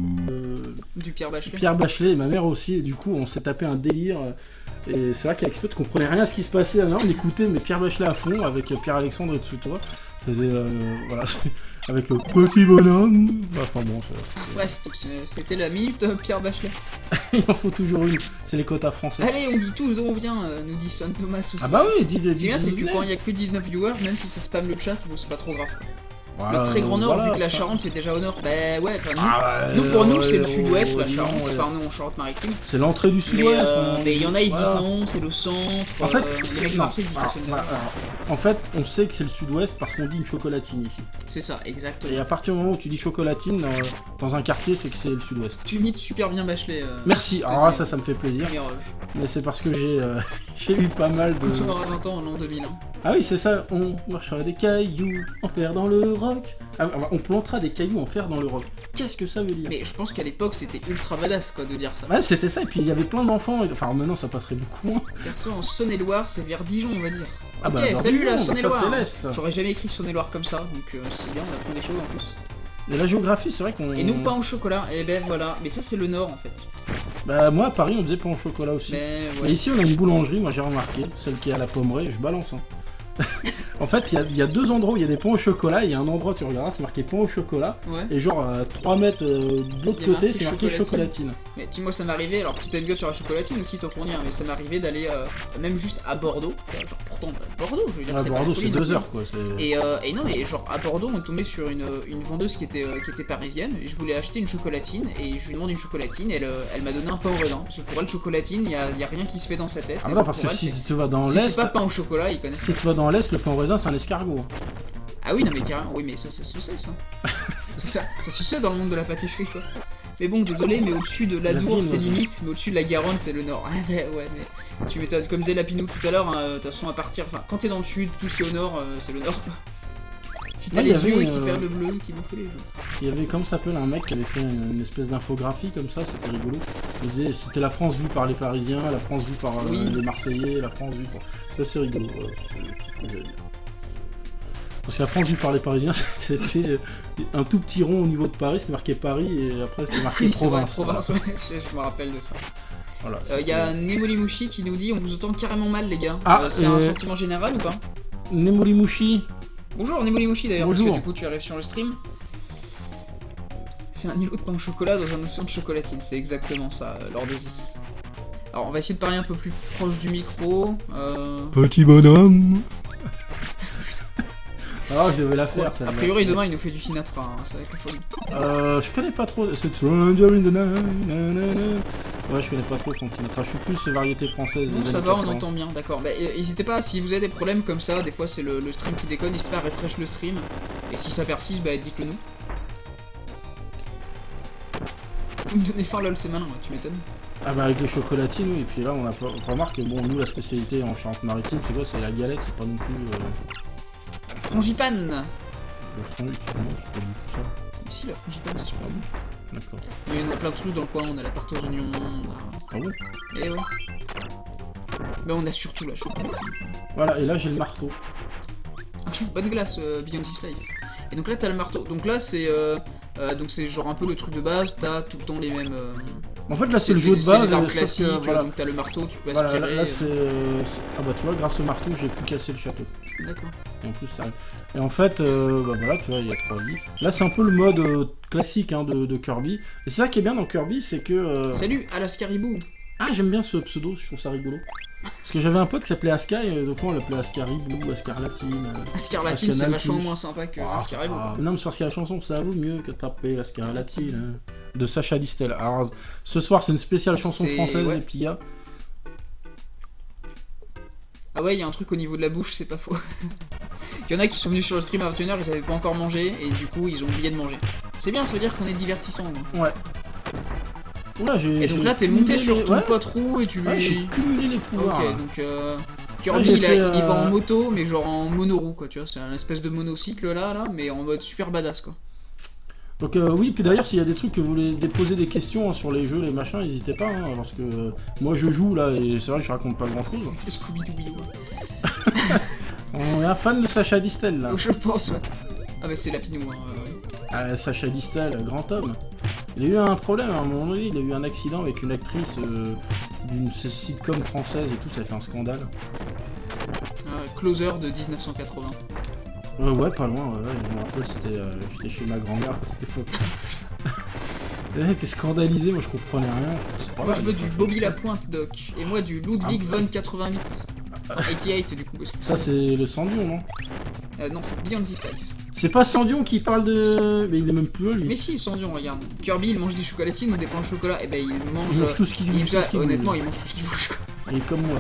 Du Pierre Bachelet. Pierre Bachelet et ma mère aussi, et du coup, on s'est tapé un délire. Et c'est vrai qu'avec Spot, on comprenait rien à ce qui se passait. Alors, on écoutait mais Pierre Bachelet à fond, avec Pierre-Alexandre dessus toi. Faisait, voilà, avec Petit Bonhomme. Enfin bon, bref, c'était la minute Pierre Bachelet. Il en faut toujours une, c'est les quotas français. Allez, on dit tous d'où on vient, nous dit Son Thomas aussi. Ah bah oui, c'est bien, c'est que quand il y a que 19 viewers, même si ça spam le chat, bon, c'est pas trop grave. Voilà, le très grand nord, voilà, vu que la Charente c'est déjà au nord, bah ouais, nous, pour nous c'est le sud-ouest, la non, Charente, enfin nous en Charente-Maritime. C'est l'entrée du sud-ouest. Mais il y en a, ils disent non, c'est le centre. En fait, les mecs marseillais disent en fait, on sait que c'est le sud-ouest parce qu'on dit une chocolatine ici. C'est ça, exactement. Et à partir du moment où tu dis chocolatine dans un quartier, c'est que c'est le sud-ouest. Tu imites super bien Bachelet. Merci, alors là, ça me fait plaisir. Mais c'est parce que j'ai eu pas mal de. Quand on aura 20 ans en l'an 2000. Hein. Ah oui, c'est ça, on marchera des cailloux en fer dans le rock. Ah, on plantera des cailloux en fer dans le rock. Qu'est-ce que ça veut dire? Mais je pense qu'à l'époque c'était ultra badass quoi de dire ça. Ouais, c'était ça, et puis il y avait plein d'enfants. Enfin, maintenant ça passerait beaucoup moins. Perso, en Saône-et-Loire, c'est vers Dijon, on va dire. Ah ok, bah, salut la Dijon, Saône-et-Loire. J'aurais jamais écrit Saône-et-Loire comme ça, donc c'est bien, on apprend des choses en plus. Et la géographie, c'est vrai qu'on. Et nous, pain au chocolat, et ben voilà. Mais ça, c'est le nord en fait. Bah, moi à Paris, on faisait pain au chocolat aussi. Mais, ouais. Et ici, on a une boulangerie, moi j'ai remarqué, celle qui est à la Pommeraye, je balance. Hein. En fait, il y a deux endroits où il y a des pains au chocolat. Il y a un endroit, tu regarderas, c'est marqué pain au chocolat. Ouais. Et genre à 3 mètres de l'autre côté, c'est marqué chocolatine. Mais dis-moi, ça m'est arrivé, alors petite anecdote sur la chocolatine aussi, tant qu'on y est, mais ça m'est arrivé d'aller même juste à Bordeaux. Genre pourtant, Bordeaux, je veux dire, ouais, c'est Bordeaux, c'est 2 heures quoi. Et non, mais genre à Bordeaux, on est tombé sur une vendeuse qui était parisienne. Et je voulais acheter une chocolatine, et je lui demande une chocolatine, et elle m'a donné un pain au raisin. Parce que pour elle, chocolatine, y a rien qui se fait dans sa tête. Ah non, parce que si tu vas dans l'Est. Si c'est pas pain au chocolat, ils connaissent. Si tu vas dans l'Est, le pain au raisin, c'est un escargot. Ah oui, non mais carrément, oui mais ça se sait ça. ça se sait dans le monde de la pâtisserie quoi. Mais bon, désolé, mais au-dessus de l'Adour c'est limite, mais au-dessus de la Garonne c'est le nord. Ouais, mais tu m'étonnes, comme disait Lapinou tout à l'heure, de toute façon à partir, enfin quand t'es dans le sud, tout ce qui est au nord, c'est le nord quoi. Si t'as les yeux qui perdent le bleu, qui m'ont fait les yeux. Il y avait, comme ça s'appelle, un mec qui avait fait une espèce d'infographie comme ça, c'était rigolo. Il disait c'était la France vue par les Parisiens, la France vue par les Marseillais, la France vue par... Ça c'est rigolo. Parce que la France vue par les Parisiens, c'était un tout petit rond au niveau de Paris, c'était marqué Paris et après c'était marqué province. Province, ouais, je me rappelle de ça. Voilà, y a Nemolimushi qui nous dit on vous entend carrément mal les gars. C'est un sentiment général ou pas? Nemolimushi. Bonjour Nemolimushi d'ailleurs, parce Bonjour. que du coup tu arrives sur le stream. C'est un îlot de pain au chocolat dans un océan de chocolatine, c'est exactement ça, Lord Osis. Alors on va essayer de parler un peu plus proche du micro. Petit bonhomme. Ah, je devais la faire. Ouais, a priori, demain il nous fait du Sinatra, hein, ça va être le folie. Je connais pas trop. C'est Stranger in the Night. Ouais, je connais pas trop son Sinatra. Je suis plus variété française. Non, ça va, on entend bien, d'accord. Bah, n'hésitez pas, si vous avez des problèmes comme ça, des fois c'est le stream qui déconne, n'hésitez pas à refresh le stream. Et si ça persiste, bah dites-le nous. Vous me donnez faim, lol, c'est malin, tu m'étonnes. Ah bah avec les chocolatines, oui, et puis là on remarque que bon, nous la spécialité en Charente-Maritime, c'est quoi? C'est la galette, c'est pas non plus... Frangipane. Le frangipane, c'est pas du tout ça. Mais si, la frangipane, c'est super bon. D'accord. Il y en a plein de trucs dans le coin, on a la tarte aux oignons, Ah bon? Eh ouais. Bah on a surtout la chocolatine. Voilà, et là j'ai le marteau. Bonne glace, Beyond This Life. Et donc là t'as le marteau, donc là c'est genre un peu le truc de base, t'as tout le temps les mêmes... En fait là c'est le jeu de base, les armes classiques, voilà. donc t'as le marteau, tu peux voilà, aspirer... là c'est... Ah bah tu vois, grâce au marteau j'ai pu casser le château. D'accord. Et en plus ça... Et en fait, bah voilà, tu vois, il y a 3 vies. Là c'est un peu le mode classique hein, de Kirby. Et c'est ça qui est bien dans Kirby, c'est que... Salut, Alascaribou. Ah j'aime bien ce pseudo, je trouve ça rigolo. Parce que j'avais un pote qui s'appelait Aska et de fois on l'appelait Ascaribou, Ascarlatine. Ascarlatine c'est vachement moins sympa que Ascaribou. Non mais c'est parce qu'il y a la chanson, ça vaut mieux que taper l'Ascarlatine. De Sacha Distel. Alors ce soir c'est une spéciale chanson française les petits gars. Ah ouais, il y a un truc au niveau de la bouche, c'est pas faux. Il y en a qui sont venus sur le stream à 21h, ils avaient pas encore mangé et du coup ils ont oublié de manger. C'est bien, ça veut dire qu'on est divertissant. Ouais. Ouais, et donc là t'es monté sur ton pote roux et tu lui... j'ai cumulé les pouvoirs. Ok, donc Kirby il va en moto mais genre en monoroue quoi, tu vois, c'est un espèce de monocycle là, mais en mode super badass quoi. Donc oui, puis d'ailleurs s'il y a des trucs que vous voulez déposer des questions sur les jeux, les machins, n'hésitez pas, hein, parce que moi je joue là et c'est vrai que je raconte pas grand chose. Scooby-Doo. On est un fan de Sacha Distel là. Je pense, ouais. Ah bah c'est Lapinou, hein. Sacha Distel, grand homme. Il a eu un problème à un moment donné, il a eu un accident avec une actrice d'une sitcom française et tout, ça a fait un scandale. Closer de 1980. Ouais, pas loin, ouais, je me rappelle, j'étais chez ma grand-mère à cette époque. T'es scandalisé, moi je comprenais rien. Moi je veux du Bobby Lapointe, Doc, et moi du Ludwig von 88. Enfin, 88 du coup. Parce que ça c'est le Sandion, non? Non, c'est Beyond This Life. C'est pas Sandion qui parle de... Mais il est même plus là, lui. Mais si, Sandion, regarde. Kirby, il mange des chocolatines ou des pains au chocolat. Et ben il mange... Il mange tout ce qu'il veut. Honnêtement, il mange tout ce qu'il veut. Il est comme moi.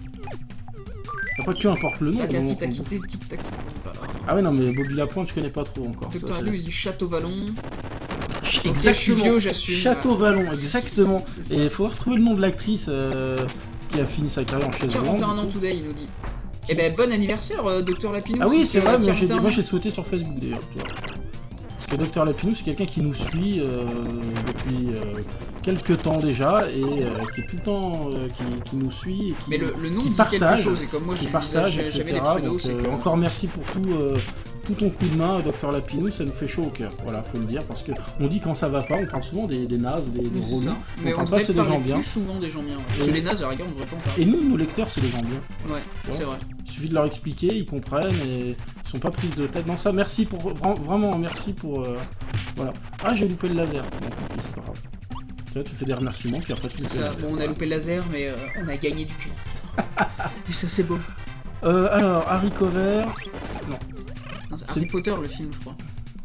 Après, peu importe le nom. Takati, Takiti, Tic Tac. Ah ouais, non, mais Bobby Lapointe, je connais pas trop encore. Docteur Abdou, il dit Château Vallon. Exactement. Je suis vieux, j'assume. Château Vallon, exactement. Et il faut retrouver le nom de l'actrice qui a fini sa carrière en chaise roulante. 41 ans today, il nous dit. Eh ben bon anniversaire, Docteur Lapinou. Ah oui, c'est vrai, moi j'ai sauté sur Facebook d'ailleurs. Parce que Docteur Lapinou, c'est quelqu'un qui nous suit depuis quelques temps déjà et qui est tout le temps qui nous suit. Et qui, mais le nom qui dit partage, quelque chose et comme moi je partage, j'avais les pseudos. Donc, encore merci pour tout ton coup de main, Docteur Lapinou, ça nous fait chaud au cœur. Voilà, faut le dire, parce que on dit quand ça va pas, on parle souvent des nazes, des relous. Mais on devrait parler plus souvent des gens bien. Parce que les nazes, à la rigueur, on devrait pas en parler. Et nous, nos lecteurs, c'est des gens bien. Ouais, c'est vrai. Il suffit de leur expliquer, ils comprennent et ils sont pas prises de tête dans ça. Merci pour vraiment merci pour voilà. Ah, j'ai loupé le laser. Bon, c'est pas grave. Tu fais des remerciements puis après tu ça. Bon, on a loupé le laser, mais on a gagné du cul. Et ça, c'est beau. Alors, Harry Cover. Non. C'est Harry Potter le film, je crois.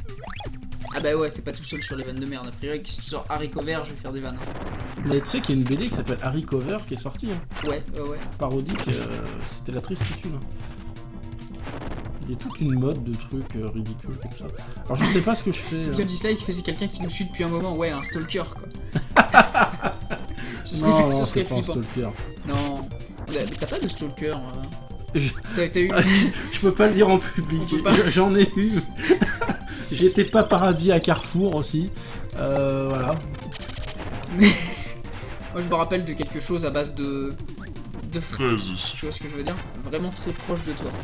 Ah bah ouais, t'es pas tout seul sur les vannes de merde. A priori, si tu sors Harry Cover, je vais faire des vannes. Mais tu sais qu'il y a une BD qui s'appelle Harry Cover qui est sortie. Hein. Ouais. Parodique, c'était la triste titule. Il y a toute une mode de trucs ridicules comme ça. Alors je sais pas ce que je fais. Bien dislike, c'est quelqu'un qui nous suit depuis un moment. Ouais, un stalker quoi. ce serait flippant. Non, t'as pas de stalker. T'as eu... Je peux pas le dire en public. J'en ai eu. J'étais pas paradis à Carrefour aussi. Voilà. Mais moi je me rappelle de quelque chose à base de fraises. Tu vois ce que je veux dire? Vraiment très proche de toi.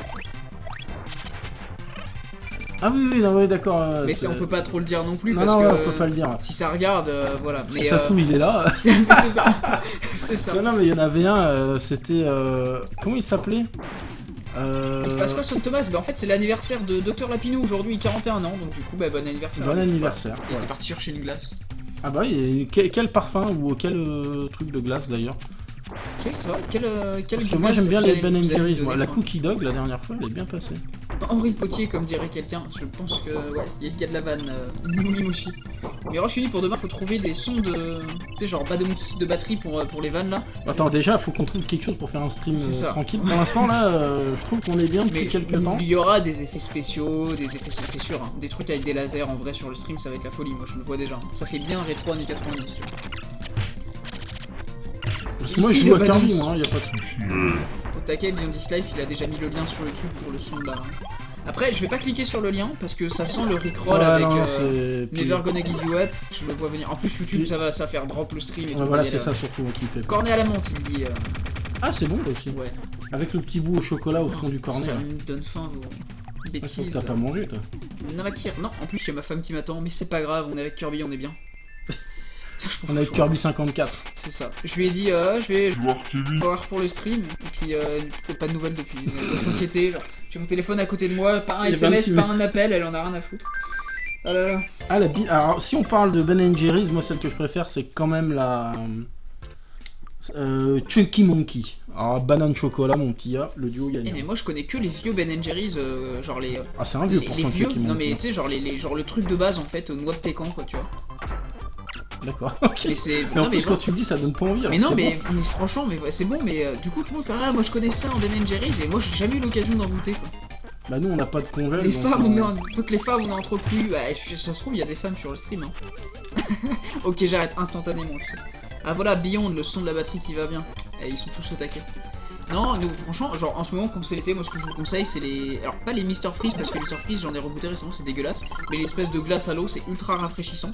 Ah oui, non, oui d'accord. Mais on peut pas trop le dire non plus, parce que on peut pas le dire. Si ça regarde, voilà. Mais ça se trouve, il est là. c'est ça. C'est ça. Non, mais il y en avait un, c'était... Comment il s'appelait Il se passe quoi sur Thomas? Bah en fait c'est l'anniversaire de Docteur Lapinou aujourd'hui, 41 ans, donc du coup bah bon anniversaire. Bon anniversaire. Il était parti chercher une glace. Ah bah oui, quel parfum ou quel truc de glace d'ailleurs? C'est vrai, quel Parce que moi j'aime bien les Ben Jerry's, moi. La Cookie Dog la dernière fois elle est bien passée. Henri Potier comme dirait quelqu'un, je pense que ouais, il y a de la vanne, Mimoshi. Mais Roche Uni pour demain faut trouver des sons de... Tu sais genre badumts de batterie pour les vannes là. Attends déjà faut qu'on trouve quelque chose pour faire un stream tranquille. Pour l'instant là je trouve qu'on est bien depuis quelques temps. Il y aura des effets spéciaux, c'est sûr, hein. Des trucs avec des lasers en vrai sur le stream ça va être la folie, moi je le vois déjà. Ça fait bien rétro années 90 tu vois. Parce que moi je joue à Kirby moi, y'a pas de soucis. Au taquet, Beyond This Life il a déjà mis le lien sur YouTube pour le son de là. Après je vais pas cliquer sur le lien parce que ça sent le rickroll avec Never Gonna Give You Up, je le vois venir. En plus YouTube ça va faire drop le stream et tout. Voilà c'est ça surtout qui fait. Cornet à la menthe il dit. Ah c'est bon là aussi. Ouais. Avec le petit bout au chocolat au fond du cornet. Ça me donne faim vos bêtises. T'as pas mangé toi? Non, en plus il y a ma femme qui m'attend, mais c'est pas grave, on est avec Kirby, on est bien. On est avec Kirby 54. C'est ça. Je lui ai dit, je vais voir pour le stream. Et puis, pas de nouvelles depuis. Elle doit s'inquiéter. Genre, j'ai mon téléphone à côté de moi, pas un SMS, pas un appel, elle en a rien à foutre. Alors, si on parle de Ben Jerry's, moi celle que je préfère, c'est quand même la Chunky Monkey. Alors, banane chocolat, mon petit gars, le duo gagnant. Mais moi je connais que les vieux Ben Jerry's, genre les. Ah, c'est un vieux pour les vieux. Non, mais tu sais, genre le truc de base en fait, noix de pécan, quoi, tu vois. D'accord, ok. Mais en plus, quand tu le dis, ça donne pas envie. Mais non, mais franchement, c'est bon, mais du coup, tout le monde fait ah, moi je connais ça en Ben Jerry's et moi j'ai jamais eu l'occasion d'en goûter quoi. Bah, nous on n'a pas de congé. Les femmes, faut que les femmes on est entre plus. Bah, ça se trouve, il y a des femmes sur le stream. Hein. Ok, j'arrête instantanément, tu sais. Ah voilà, Beyond, le son de la batterie qui va bien. Et ils sont tous au taquet. Non, nous, franchement, genre en ce moment, comme c'est l'été, moi ce que je vous conseille, c'est les. Alors, pas les Mr Freeze, parce que les Mr Freeze, j'en ai rebooté récemment, c'est dégueulasse. Mais l'espèce de glace à l'eau, c'est ultra rafraîchissant.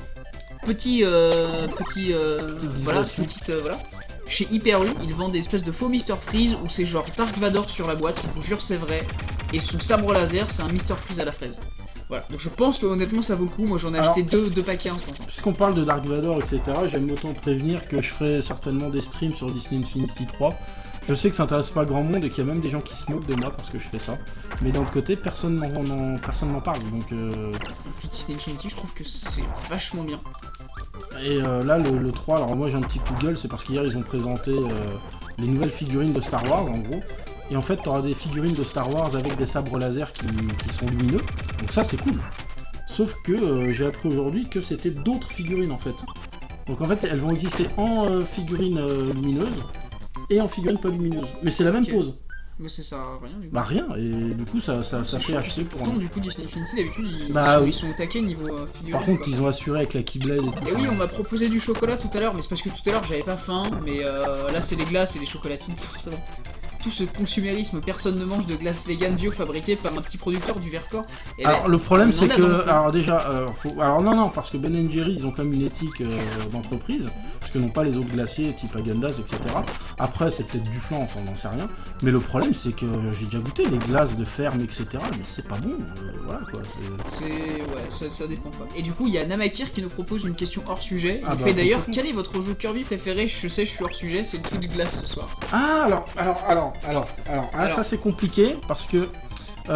Voilà, voilà. Chez Hyper U, ils vendent des espèces de faux Mr Freeze où c'est genre Dark Vador sur la boîte, je vous jure, c'est vrai. Et son sabre laser, c'est un Mr Freeze à la fraise. Voilà, donc je pense que honnêtement ça vaut le coup, moi j'en ai acheté deux paquets en ce moment. Puisqu'on parle de Dark Vador, etc., j'aime autant prévenir que je ferai certainement des streams sur Disney Infinity 3. Je sais que ça intéresse pas grand monde et qu'il y a même des gens qui se moquent de moi parce que je fais ça. Mais d'un autre côté, personne n'en parle, donc... Disney Infinity, je trouve que c'est vachement bien. Et là, le 3, alors moi j'ai un petit coup de gueule, c'est parce qu'hier ils ont présenté les nouvelles figurines de Star Wars, en gros. Et en fait, tu auras des figurines de Star Wars avec des sabres laser qui sont lumineux. Donc ça, c'est cool. Sauf que j'ai appris aujourd'hui que c'était d'autres figurines, en fait. Donc en fait, elles vont exister en figurines lumineuses et en figurines pas lumineuses. Mais c'est la même pose. Mais ça sert à rien, du coup. Bah rien, et du coup, ça fait acheter pour... Pourtant, du coup, Disney Infinity, d'habitude, ils sont taqués niveau figurines. Par contre, quoi. ils ont assuré avec la Keyblade et tout. Et oui, on m'a proposé du chocolat tout à l'heure, mais c'est parce que tout à l'heure, j'avais pas faim. Mais là, c'est les glaces et les chocolatines, ça va. Tout ce consumérisme, personne ne mange de glace vegan bio fabriquée par un petit producteur du Vercors. Et alors ben, le problème c'est que, donc, alors déjà, alors non, parce que Ben & Jerry ils ont quand même une éthique d'entreprise, parce que non pas les autres glaciers type Häagen-Dazs, etc. Après c'est peut-être du flan, enfin on n'en sait rien, mais le problème c'est que j'ai déjà goûté les glaces de ferme, etc. Mais c'est pas bon, voilà quoi. Ouais, ça dépend quoi. Et du coup il y a Namakir qui nous propose une question hors sujet. Il bah, fait d'ailleurs, quel est votre jeu Kirby préféré? Je sais, je suis hors sujet, c'est le truc de glace ce soir. Ah alors, ça c'est compliqué parce que oh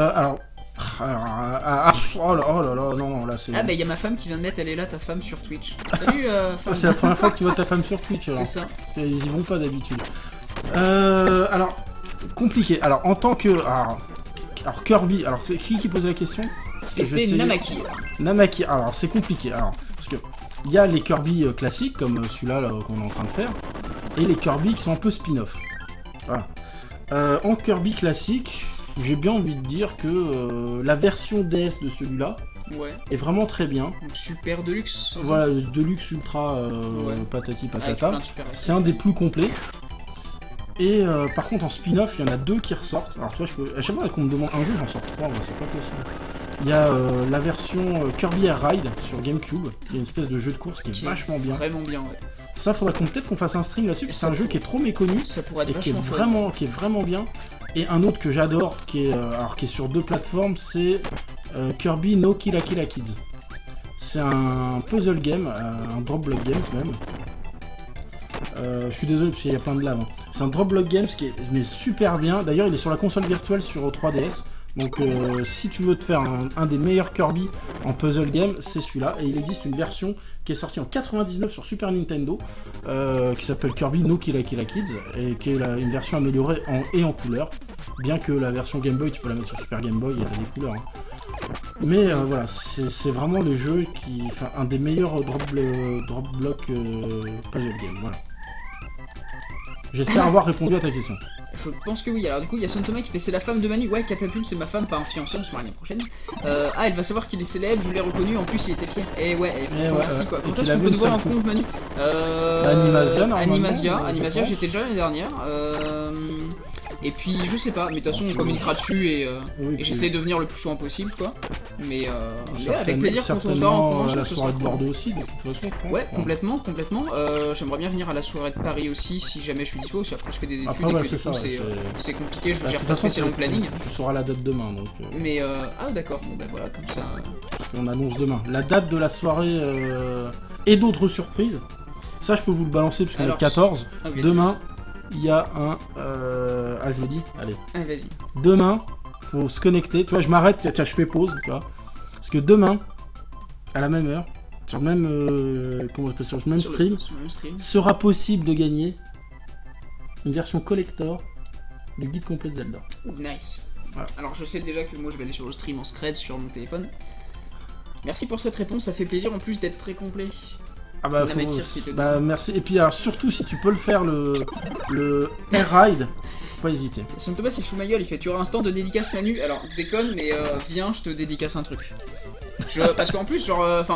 là là, non, là c'est... Ah bah il y a ma femme qui vient de mettre, elle est là ta femme sur Twitch. Salut femme. C'est la première fois que tu vois ta femme sur Twitch alors. C'est ça. Ils y vont pas d'habitude. Alors, compliqué. Alors en tant que... Alors Kirby, alors qui posait la question? C'était Namaki. Namaki, alors c'est compliqué, alors, parce que il y a les Kirby classiques, comme celui-là qu'on est en train de faire, et les Kirby qui sont un peu spin-off. Voilà. En Kirby classique, j'ai bien envie de dire que la version DS de celui-là est vraiment très bien. Super Deluxe. Voilà, Deluxe Ultra patati patata. C'est un des plus complets. Et par contre en spin-off, il y en a deux qui ressortent. Alors tu vois, à chaque fois qu'on me demande un jeu, j'en sors trois, c'est pas possible. Il y a la version Kirby Air Ride sur GameCube, qui est une espèce de jeu de course qui est vachement bien. Vraiment bien, ouais. Ça, faudrait peut-être qu'on fasse un stream là-dessus, parce que c'est un jeu qui est trop méconnu, ça pourrait être et qui est vraiment bien. Et un autre que j'adore, qui est sur deux plateformes, c'est Kirby No Killa Killa Kids. C'est un puzzle game, un drop block game même. Je suis désolé parce qu'il y a plein de lave. C'est un drop block game qui est super bien. D'ailleurs, il est sur la console virtuelle sur 3DS. Donc si tu veux te faire un des meilleurs Kirby en puzzle game, c'est celui-là. Et il existe une version qui est sortie en 99 sur Super Nintendo, qui s'appelle Kirby No Killa Killa Kids, et qui est une version améliorée en couleur. Bien que la version Game Boy, tu peux la mettre sur Super Game Boy, il y a des couleurs. Hein. Mais voilà, c'est vraiment le jeu un des meilleurs drop block puzzle game. Voilà. J'espère avoir répondu à ta question. Je pense que oui. Alors du coup il y a Son Thomas qui fait c'est la femme de Manu. Ouais, Catapulte c'est ma femme, pas un fiancé, on se marie l'année prochaine. Elle va savoir qu'il est célèbre, je l'ai reconnu, en plus il était fier. Et ouais, merci quoi. Quand est-ce qu'on peut te voir en compte Manu? Animasia, j'étais déjà l'année dernière. Et puis je sais pas, mais de toute façon on communiquera dessus et j'essaie de venir le plus souvent possible quoi. Mais avec plaisir quand on se voit en convention, la soirée de Bordeaux aussi de toute façon. Ouais, complètement. J'aimerais bien venir à la soirée de Paris aussi si jamais je suis dispo, parce qu'après je fais des études et que du coup c'est compliqué, je gère pas spécialement le planning. Tu sauras la date demain donc. Mais d'accord, bon bah voilà, comme ça. On annonce demain. La date de la soirée et d'autres surprises. Ça je peux vous le balancer parce qu'on est le 14. Demain. Il y a un... je vous dis, allez. Vas-y. Demain, faut se connecter. Tu vois, je m'arrête, tiens, je fais pause, tu vois. Parce que demain, à la même heure, sur le même, sur le même stream, sera possible de gagner une version collector du guide complet de Zelda. Nice. Voilà. Alors, je sais déjà que moi, je vais aller sur le stream en scred sur mon téléphone. Merci pour cette réponse, ça fait plaisir en plus d'être très complet. Ah bah, merci. Et puis alors surtout si tu peux le faire le Air Ride, faut pas hésiter. Son Thomas il se fout ma gueule, il fait tu auras un stand de dédicace Manu. Alors déconne mais viens je te dédicace un truc. Parce qu'en plus,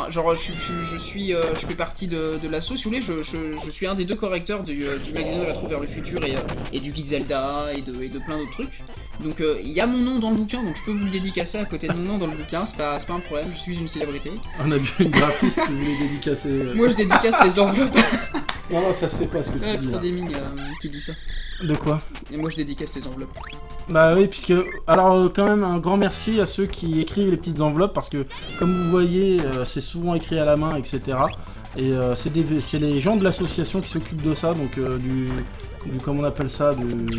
je fais partie de l'asso, si vous voulez, je suis un des 2 correcteurs du magazine Rétro vers le futur et du guide Zelda et de plein d'autres trucs. Donc il y a mon nom dans le bouquin, donc je peux vous le dédicacer à côté de mon nom dans le bouquin, c'est pas un problème, je suis une célébrité. On a vu une graphiste qui voulait dédicacer. Moi je dédicace les enveloppes. Non, ça se fait pas ce que tu dis. Trop des mines qui dit ça. De quoi? Et moi je dédicace les enveloppes. Bah oui, puisque... Alors quand même un grand merci à ceux qui écrivent les petites enveloppes, parce que comme vous voyez, c'est souvent écrit à la main, etc. Et c'est les gens de l'association qui s'occupent de ça, donc du comment on appelle ça,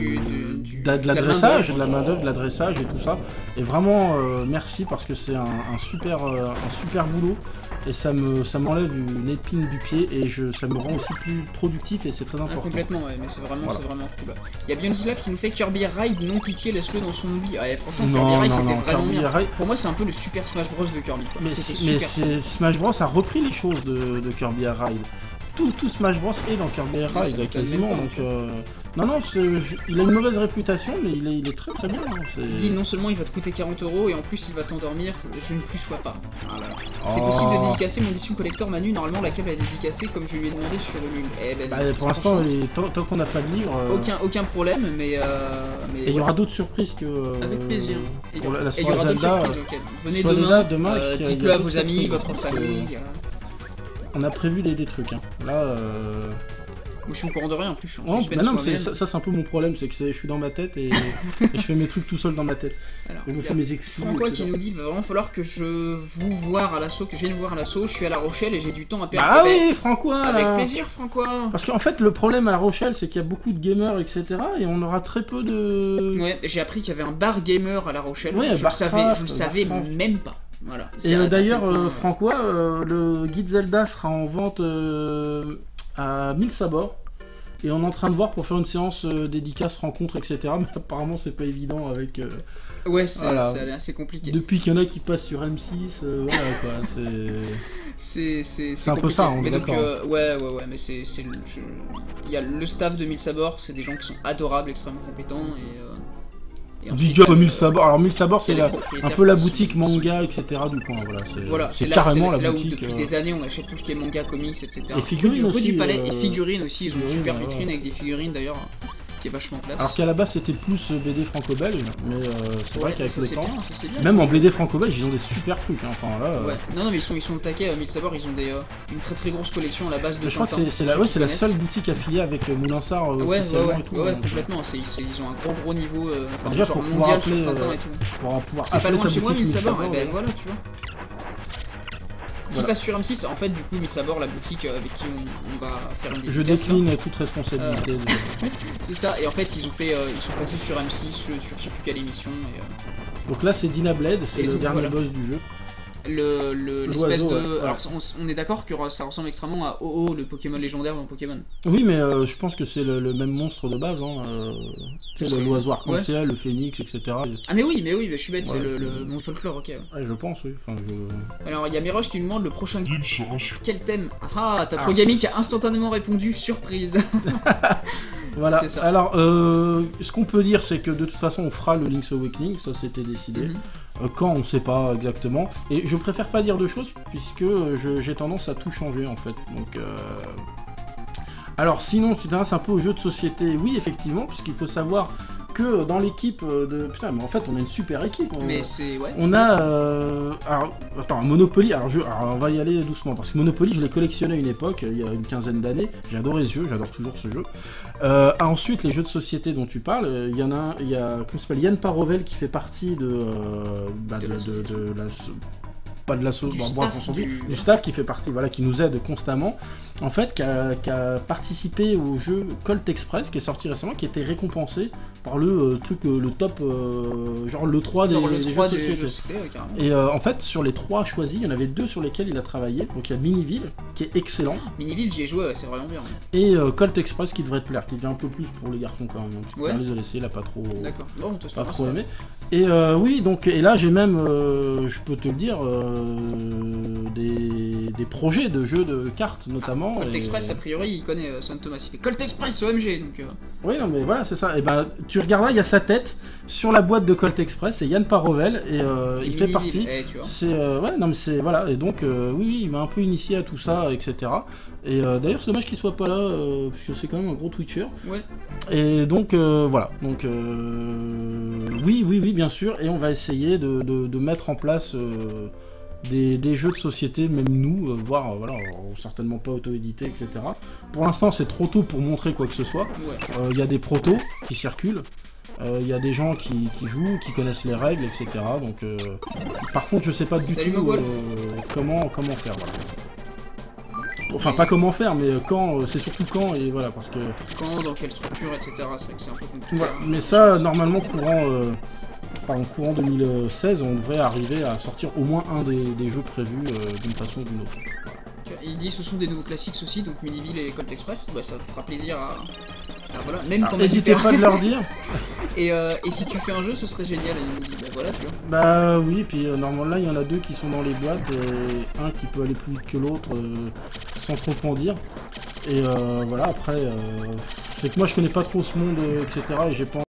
de l'adressage, de la main d'œuvre, de l'adressage et tout ça. Et vraiment merci, parce que c'est un super boulot, et ça m'enlève une épine du pied, et ça me rend aussi plus productif, et c'est très important. Complètement, ouais, mais c'est vraiment cool. Il y a Bionslav qui nous fait Kirby Ride, non pitié, laisse-le dans son oubli. Ouais, franchement, Kirby Ride c'était vraiment bien. Pour moi, c'est un peu le Super Smash Bros de Kirby, quoi. Mais Smash Bros a repris les choses de Kirby Ride. Tout Smash Bros est dans Kirby Ride quasiment, donc non, il a une mauvaise réputation, mais il est très très bien. Il dit non seulement il va te coûter 40 € et en plus il va t'endormir, je ne plus sois pas. Voilà. C'est possible de dédicacer mon édition collector Manu, normalement laquelle va dédicacer comme je lui ai demandé sur Ulule. Pour l'instant, tant qu'on n'a pas de livre... Aucun problème, mais et il y aura d'autres surprises que... Avec plaisir. Et il y aura d'autres surprises, ok. Venez demain, dites-le à vos amis, votre famille... On a prévu des trucs, hein. Là, Moi je suis au courant de rien en plus, je suis en suspense moi-même. Ça c'est un peu mon problème, c'est que je suis dans ma tête et je fais mes trucs tout seul dans ma tête. Alors, je me fais mes excuses. Francois qui nous dit, il va vraiment falloir que je vienne voir à l'assaut, je suis à La Rochelle et j'ai du temps à perdre. Ah oui, Francois. Avec plaisir, Francois. Parce qu'en fait le problème à La Rochelle, c'est qu'il y a beaucoup de gamers, etc. et on aura très peu de... Ouais, j'ai appris qu'il y avait un bar gamer à La Rochelle, ouais, je le savais même pas. Voilà. Et d'ailleurs, Francois, le guide Zelda sera en vente à 1000 sabords. Et on est en train de voir pour faire une séance dédicace, rencontre, etc. Mais apparemment, c'est pas évident avec. Ouais, ça a l'air assez compliqué. Depuis qu'il y en a qui passent sur M6, voilà quoi, c'est. C'est un peu ça, on est d'accord. Ouais, mais il y a le staff de 1000 sabords, c'est des gens qui sont adorables, extrêmement compétents et. Big up à 1000 sabords. Alors 1000 sabords, c'est un peu la boutique manga, etc. du coin. Voilà, c'est carrément la boutique. Où depuis des années on achète tout ce qui est manga, comics, etc. Et figurines aussi. Du Palais et figurines aussi. Ils ont une super vitrine avec des figurines d'ailleurs qui est vachement classe. Alors qu'à la base c'était plus BD franco-belge, mais c'est vrai qu'avec le temps, même en BD franco-belge ils ont des super trucs. Enfin là. Ouais. Non mais ils sont au taquet à 1000 sabords. Ils ont une très grosse collection à la base de. Je crois que c'est la seule boutique affiliée avec Moulinsart. Ouais, complètement. Ils ont un gros niveau. Déjà pour pouvoir appeler. C'est pas loin de chez moi 1000 sabords. Et ben voilà, tu vois. Qui passe sur M6, en fait, du coup, 1000 sabords, la boutique avec qui on va faire une dédicace. Je décline toute responsabilité. C'est ça, et en fait, ils sont passés sur M6, sur je sais plus quelle émission. Donc là, c'est Dina Blade, c'est le dernier boss du jeu. L'espèce de... Alors on est d'accord que ça ressemble extrêmement à Oh-Oh, le Pokémon légendaire dans Pokémon. Oui mais je pense que c'est le même monstre de base, hein. L'oiseau arc-en-ciel, le phénix, etc. Ah mais oui, je suis bête, c'est le monstre folklore, ok. Ouais, je pense, oui. Alors il y a Miroche qui nous demande le prochain guide. Quel thème? Ah, t'as Progami qui a instantanément répondu, surprise. Voilà, alors ce qu'on peut dire c'est que de toute façon on fera le Link's Awakening, ça c'était décidé. Quand on sait pas exactement, et je préfère pas dire de choses puisque j'ai tendance à tout changer en fait. Donc alors sinon tu t'intéresses un peu aux jeux de société, oui effectivement, puisqu'il faut savoir que dans l'équipe de... Putain mais en fait on a une super équipe. Mais c'est... Ouais. On a... Alors attends, Monopoly, alors on va y aller doucement, parce que Monopoly je l'ai collectionné à une époque, il y a une quinzaine d'années, j'ai adoré ce jeu, j'adore toujours ce jeu. Ensuite les jeux de société dont tu parles, il y a comment s'appelle, Yann Parovel qui fait partie de la... Pas de l'assaut, du staff qui fait partie, voilà, qui nous aide constamment, en fait, qui a participé au jeu Colt Express qui est sorti récemment, qui était récompensé par le truc, le top, genre le 3 des jeux de société. Et en fait, sur les 3 choisis, il y en avait 2 sur lesquels il a travaillé. Donc il y a Miniville qui est excellent. Miniville, j'y ai joué, c'est vraiment bien. Et Colt Express qui devrait te plaire, qui devient un peu plus pour les garçons quand même. Donc, désolé, il a pas trop, pas trop aimé. Et oui, donc, et là j'ai même, je peux te le dire, des projets de jeux de cartes notamment. Colt Express, a priori, il connaît Son Thomas, il fait Colt Express OMG donc. Oui, non, mais voilà, c'est ça. Et ben, tu regarderas, il y a sa tête, sur la boîte de Colt Express, c'est Yann Parovel et il fait partie. Tu vois. C'est ouais, non mais c'est voilà, et donc oui, il m'a un peu initié à tout ça, etc. Et d'ailleurs, c'est dommage qu'il soit pas là parce que c'est quand même un gros Twitcher. Ouais. Et donc voilà, donc oui, bien sûr, et on va essayer de mettre en place des jeux de société, même nous, voire voilà, certainement pas auto-édité, etc. Pour l'instant, c'est trop tôt pour montrer quoi que ce soit. Il y a des protos qui circulent. Il y a des gens qui jouent, qui connaissent les règles, etc. Donc, par contre, je sais pas du tout comment faire. Voilà. Enfin, pas comment faire, mais quand, c'est surtout quand, et voilà, parce que... Quand, dans quelle structure, etc. C'est vrai que c'est un peu compliqué. Voilà, mais ça, normalement, courant 2016, on devrait arriver à sortir au moins un des jeux prévus d'une façon ou d'une autre. Il dit ce sont des nouveaux classiques aussi, donc Miniville et Colt Express, bah, ça te fera plaisir à... voilà, même quand n'hésitez pas de leur dire. Et si tu fais un jeu, ce serait génial. Il dit, bah voilà, tu vois. Bah oui, puis normalement là, il y en a 2 qui sont dans les boîtes, et un qui peut aller plus vite que l'autre, sans trop en dire. Et voilà, après, c'est que moi je connais pas trop ce monde, etc. Et j'ai pas